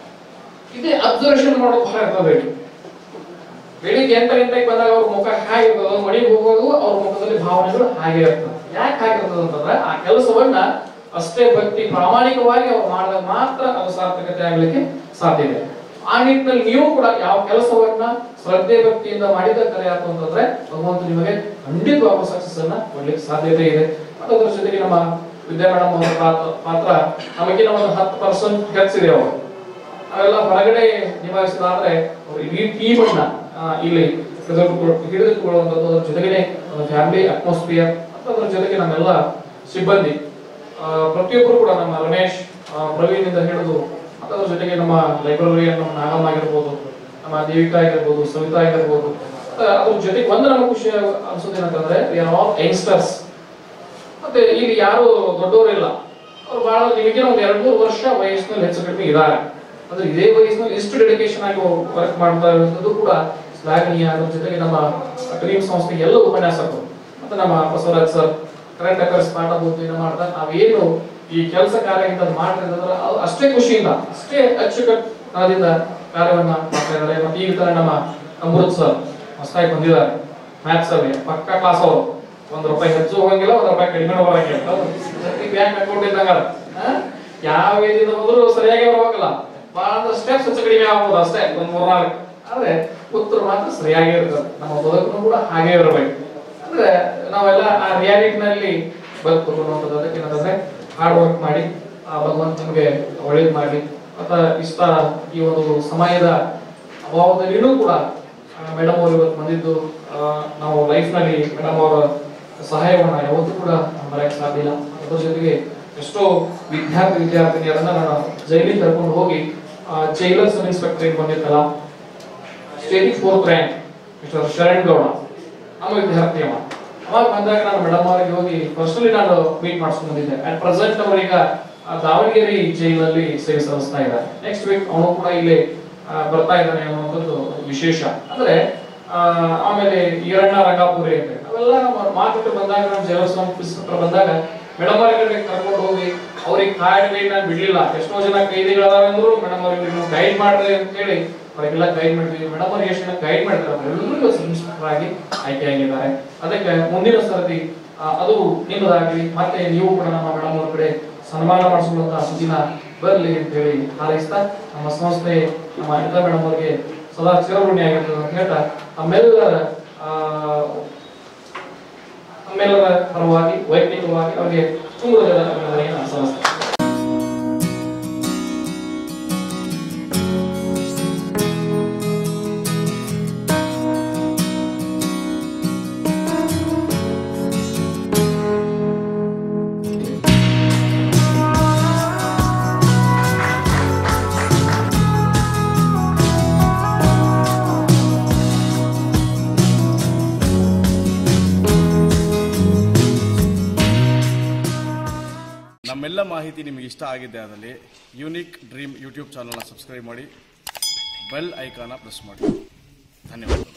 ಇದೇ ಅಬ್ಸರ್ವೇಷನ್ ಮಾಡೋದು ಬಹಳ ಇರಬೇಕು. ಬೆಳಿಗ್ಗೆ ಎಂಟು ಗಂಟೆಗೆ ಬಂದಾಗ ಅವ್ರ ಮುಖ ಹಾಗಿರ್ತದೆ, ಮನೆಗೆ ಹೋಗೋದು ಅವ್ರ ಮುಖದಲ್ಲಿ ಭಾವನೆಗಳು ಹಾಗೆ ಇರ್ತದೆ. ಯಾಕೆ ಹಾಗಿರ್ತದೆ ಅಂತಂದ್ರೆ ಆ ಕೆಲಸವನ್ನ ಅಷ್ಟೇ ಭಕ್ತಿ ಪ್ರಾಮಾಣಿಕವಾಗಿ ಅವ್ರು ಮಾಡಿದಾಗ ಮಾತ್ರ ಅದು ಸಾರ್ಥಕತೆ ಆಗ್ಲಿಕ್ಕೆ ಸಾಧ್ಯ ಇದೆ. ಆ ನಿಟ್ಟಿನಲ್ಲಿ ನೀವು ಕೂಡ ಯಾವ ಕೆಲಸವನ್ನ ಶ್ರದ್ಧೆ ಭಕ್ತಿಯಿಂದ ಮಾಡಿದ ಕರೆ ಆಯ್ತು ಅಂತಂದ್ರೆ ಭಗವಂತ ನಿಮಗೆ ಖಂಡಿತವಾದ ಸಕ್ಸಸ್ ಅನ್ನ ಕೊಡ್ಲಿಕ್ಕೆ ಸಾಧ್ಯತೆ ಇದೆ. ಮತ್ತು ಅದ್ರ ಜೊತೆಗೆ ನಮ್ಮ ವಿದ್ಯಾ ಮೇಡಮ್ ಅವರ ಪಾತ್ರ ನಮಗಿನ ಒಂದು ಹತ್ತು ಪರ್ಸೆಂಟ್ ಹೆಚ್ಚಿದೆ. ಅವರು ಅವೆಲ್ಲ ಹೊರಗಡೆ ನಿಭಾಯಿಸಿದಾದ್ರೆ ಇಡೀ ಟೀಮ್ ಅನ್ನ ಇಲ್ಲಿ ಹಿಡಿದುಕೊಳ್ಳುವಂಥದ್ದು, ಅದ್ರ ಜೊತೆಗೆ ಒಂದು ಫ್ಯಾಮಿಲಿ ಅಟ್ಮಾಸ್ಫಿಯರ್ ಮತ್ತು ಅದ್ರ ಜೊತೆಗೆ ನಮ್ಮೆಲ್ಲ ಸಿಬ್ಬಂದಿ ಪ್ರತಿಯೊಬ್ಬರು ಕೂಡ ನಮ್ಮ ರಮೇಶ್ ಪ್ರವೀಣ್ ಇಂದ ಹಿಡಿದು ಮತ್ತು ಅದ್ರ ಜೊತೆಗೆ ನಮ್ಮ ಲೈಬ್ರರಿಯನ್ ನಮ್ಮ ನಾಗಮ್ಮ ಆಗಿರ್ಬೋದು, ನಮ್ಮ ದೇವಿಕಾ ಆಗಿರ್ಬೋದು, ಸವಿತಾ ಆಗಿರ್ಬೋದು. ಅದ್ರ ಜೊತೆಗೆ ಒಂದು ನಮ್ಗೆ ಖುಷಿ ಅನ್ಸೋದೇನಂತಂದ್ರೆ ವಿ ಆರ್ ಆಲ್ ಯಂಗ್ಸ್ಟರ್ಸ್. ಮತ್ತೆ ಇಲ್ಲಿ ಯಾರು ದೊಡ್ಡವರಿಲ್ಲ, ಅವ್ರು ಬಹಳ ನಿಮಗೆ ಒಂದು ಎರಡು ಮೂರು ವರ್ಷ ವಯಸ್ಸಿನಲ್ಲಿ ಹೆಚ್ಚು ಕಡಿಮೆ ಇದ್ದಾರೆ. ಅಂದ್ರೆ ಇದೇ ವಯಸ್ಸಿನಲ್ಲಿ ಇಷ್ಟು ಡೆಡಿಕೇಶನ್ ಆಗಿ ವರ್ಕ್ ಮಾಡ್ತಾ ಇರೋದು ಕೂಡ ಶ್ಲಾಘನೀಯ. ಅದ್ರ ಜೊತೆಗೆ ನಮ್ಮ ಡ್ರೀಮ್ ಸಂಸ್ಥೆ ಎಲ್ಲ ಉಪನ್ಯಾಸಕರು ಮತ್ತೆ ನಮ್ಮ ಬಸವರಾಜ್ ಸರ್ ಕರೆಂಟ್ ಅಫೇರ್ಸ್ ಪಾಠ ಬೋಧನೆ ಮಾಡ್ತಾ ನಾವೇನು ಈ ಕೆಲಸ ಕಾರ್ಯ ಇಂತ ಮಾಡ್ತಿದ್ರೆ ಅಷ್ಟೇ ಖುಷಿಯಿಂದ ಅಷ್ಟೇ ಅಚ್ಚುಕಟ್ಟದಿಂದ ಕಾರ್ಯವನ್ನ ಮಾಡ್ತಾ ಇದ್ದಾರೆ. ಮತ್ತೆ ಈಗ ತರ ನಮ್ಮ ಅಮೃತ್ ಸರ್ ಹೊಸದಾಗಿ ಬಂದಿದ್ದಾರೆ ಮ್ಯಾಥ್ಸ್ ಅಲ್ಲಿ ಪಕ್ಕ ಕ್ಲಾಸ್ ಅವರು. ಒಂದ್ ರೂಪಾಯಿ ಹೆಚ್ಚು ಹೋಗಂಗಿಲ್ಲ, ಒಂದ್ ರೂಪಾಯಿ ಕಡಿಮೆ ಬರಂಗಿಲ್ಲ. ಬ್ಯಾಂಕ್ ಅಕೌಂಟ್ ಇದ್ದಂಗ ಯಾವ ಏನಿಂದ ಹೋದ್ರು ಸರಿಯಾಗಿ ಬರ್ಬೇಕಲ್ಲ, ಬಹಳ ಸ್ಟೆಪ್ಸ್ ಹೆಚ್ಚು ಕಡಿಮೆ ಆಗ್ಬೋದು ಅಷ್ಟೇ ಒಂದ್ ಮೂರ್ನಾಲ್ಕು, ಆದ್ರೆ ಉತ್ತರ ಮಾತ್ರ ಸರಿಯಾಗಿ ಇರ್ತದೆ. ನಮ್ಮ ಬದುಕು ಕೂಡ ಹಾಗೆ ಇರಬೇಕು. ಅಂದ್ರೆ ನಾವೆಲ್ಲ ಆ ರಿಯಾಲಿಟಿನಲ್ಲಿ ಬದುಕಬೇಕು ಅನ್ನೋದು. ಅದಕ್ಕೆ ಏನಂತಂದ್ರೆ ಹಾರ್ಡ್ ವರ್ಕ್ ಮಾಡಿ ಆ ಭಗವಂತ ನಮಗೆ ಒಳ್ಳೇದು ಮಾಡಿ. ಮತ್ತ ಇಷ್ಟ ಈ ಒಂದು ಸಮಯದ ಅಭಾವದಲ್ಲಿನೂ ಕೂಡ ಮೇಡಮ್ ಅವರು ಇವತ್ತು ಬಂದಿದ್ದು ನಾವು ಲೈಫ್ ನಲ್ಲಿ ಮೇಡಮ್ ಅವರ ಸಹಾಯವನ್ನ ಯಾವತ್ತೂ ಕೂಡ ಮರೆಯಕ್ಕೆ ಸಾಧ್ಯ ಇಲ್ಲ. ಅದ್ರ ಜೊತೆಗೆ ಎಷ್ಟೋ ವಿದ್ಯಾರ್ಥಿ ವಿದ್ಯಾರ್ಥಿನಿಯರನ್ನ ನಾನು ಜೈಲಿಗೆ ಕರ್ಕೊಂಡು ಹೋಗಿ ಜೈಲರ್ ಸಬ್ ಇನ್ಸ್ಪೆಕ್ಟರ್ ಬಂದಿತ್ತಲ್ಲ, ಸ್ಟೇಟಿಗೆ fourth rank mister Sharan Gowda ನಮ್ಮ ವಿದ್ಯಾರ್ಥಿ ಅವ. ಅವಾಗ ಬಂದಾಗ ನಾನು ಮೇಡಮ್ ಅವರಿಗೆ ಹೋಗಿ ಪರ್ಸನಲಿ ನಾನು ಮೀಟ್ ಮಾಡಿಸ್ಕೊಂಡು ಬಂದಿದ್ದೆ. ಅಟ್ ಪ್ರೆಸೆಂಟ್ ಅವರೀಗ ದಾವಣಗೆರೆ ಜೈಲಲ್ಲಿ ಸೇವೆ ಸಲ್ಲಿಸ್ತಾ ಇದ್ದಾರೆ. ನೆಕ್ಸ್ಟ್ ವೀಕ್ ಅವನು ಕೂಡ ಇಲ್ಲಿ ಬರ್ತಾ ಇದ್ದಾನೆ ಅನ್ನುವಂಥದ್ದು ವಿಶೇಷ. ಅಂದ್ರೆ ಆಮೇಲೆ ಈರಣ್ಣ ರಂಗಾಪುರಿ ಅಂತ ಅವೆಲ್ಲ ಮಾತುಕತೆ ಬಂದಾಗ ನಮ್ಮ ಜೈಲರ್ ಹತ್ರ ಬಂದಾಗ ಮೇಡಮ್ ಅವರಿಗೆ ಕರ್ಕೊಂಡು ಹೋಗಿ ಅವ್ರಿಗೆ ಕಾಯ್ದೆ ನಾನು ಬಿಡ್ಲಿಲ್ಲ. ಎಷ್ಟೋ ಜನ ಕೈದಿಗಳಾದ್ರು ಮೇಡಮ್ ಅವ್ರಿಗೆ ಗೈಡ್ ಮಾಡಿದ್ರೆ ಅಂತ ಹೇಳಿ ಅವರಿಗೆಲ್ಲ ಗೈಡ್ ಮಾಡಿದ್ವಿ. ಮೇಡಮ್ ಅವ್ರಿಗೆ ಎಷ್ಟು ಜನ ಗೈಡ್ ಮಾಡ್ತಾರೆ ಎಲ್ಲರಿಗೂ ಇನ್ಸ್ಪೆಕ್ಟರ್ ಆಗಿ ಆಯ್ಕೆ ಆಗಿದ್ದಾರೆ. ಅದಕ್ಕೆ ಮುಂದಿನ ಸರದಿ ಅದು ನಿಮ್ಮದಾಗ್ಲಿ, ಮತ್ತೆ ನೀವು ಕೂಡ ನಮ್ಮ ಮೇಡಮ್ ಅವ್ರ ಕಡೆ ಸನ್ಮಾನ ಮಾಡಿಸುವಂತಹ ಸುದಿನ ಬರ್ಲಿ ಅಂತ ಹೇಳಿ ಹಾರೈಸ್ತಾ ನಮ್ಮ ಸಂಸ್ಥೆ ನಮ್ಮ ಅನಿತಾ ಮೇಡಮ್ ಅವರಿಗೆ ಸದಾ ಚಿರಋಣಿ ಆಗಿರ್ತದೆ ಅಂತ ಹೇಳ್ತಾ ನಮ್ಮೆಲ್ಲರ ನಮ್ಮೆಲ್ಲರ ಪರವಾಗಿ ವೈಯಕ್ತಿಕವಾಗಿ ಅವರಿಗೆ ತುಂಬ ಅಭಿನಂದನೆಯನ್ನು ಸಲ್ಲಿಸ್ತೇನೆ. ನಮ್ಮೆಲ್ಲ ಮಾಹಿತಿ ನಿಮಗೆ ಇಷ್ಟ ಆಗಿದೆ ಅದರಲ್ಲಿ ಯೂನಿಕ್ ಡ್ರೀಮ್ ಯೂಟ್ಯೂಬ್ ಚಾನಲ್ನ ಸಬ್ಸ್ಕ್ರೈಬ್ ಮಾಡಿ, ಬೆಲ್ ಐಕಾನ ಪ್ರೆಸ್ ಮಾಡಿ. ಧನ್ಯವಾದ.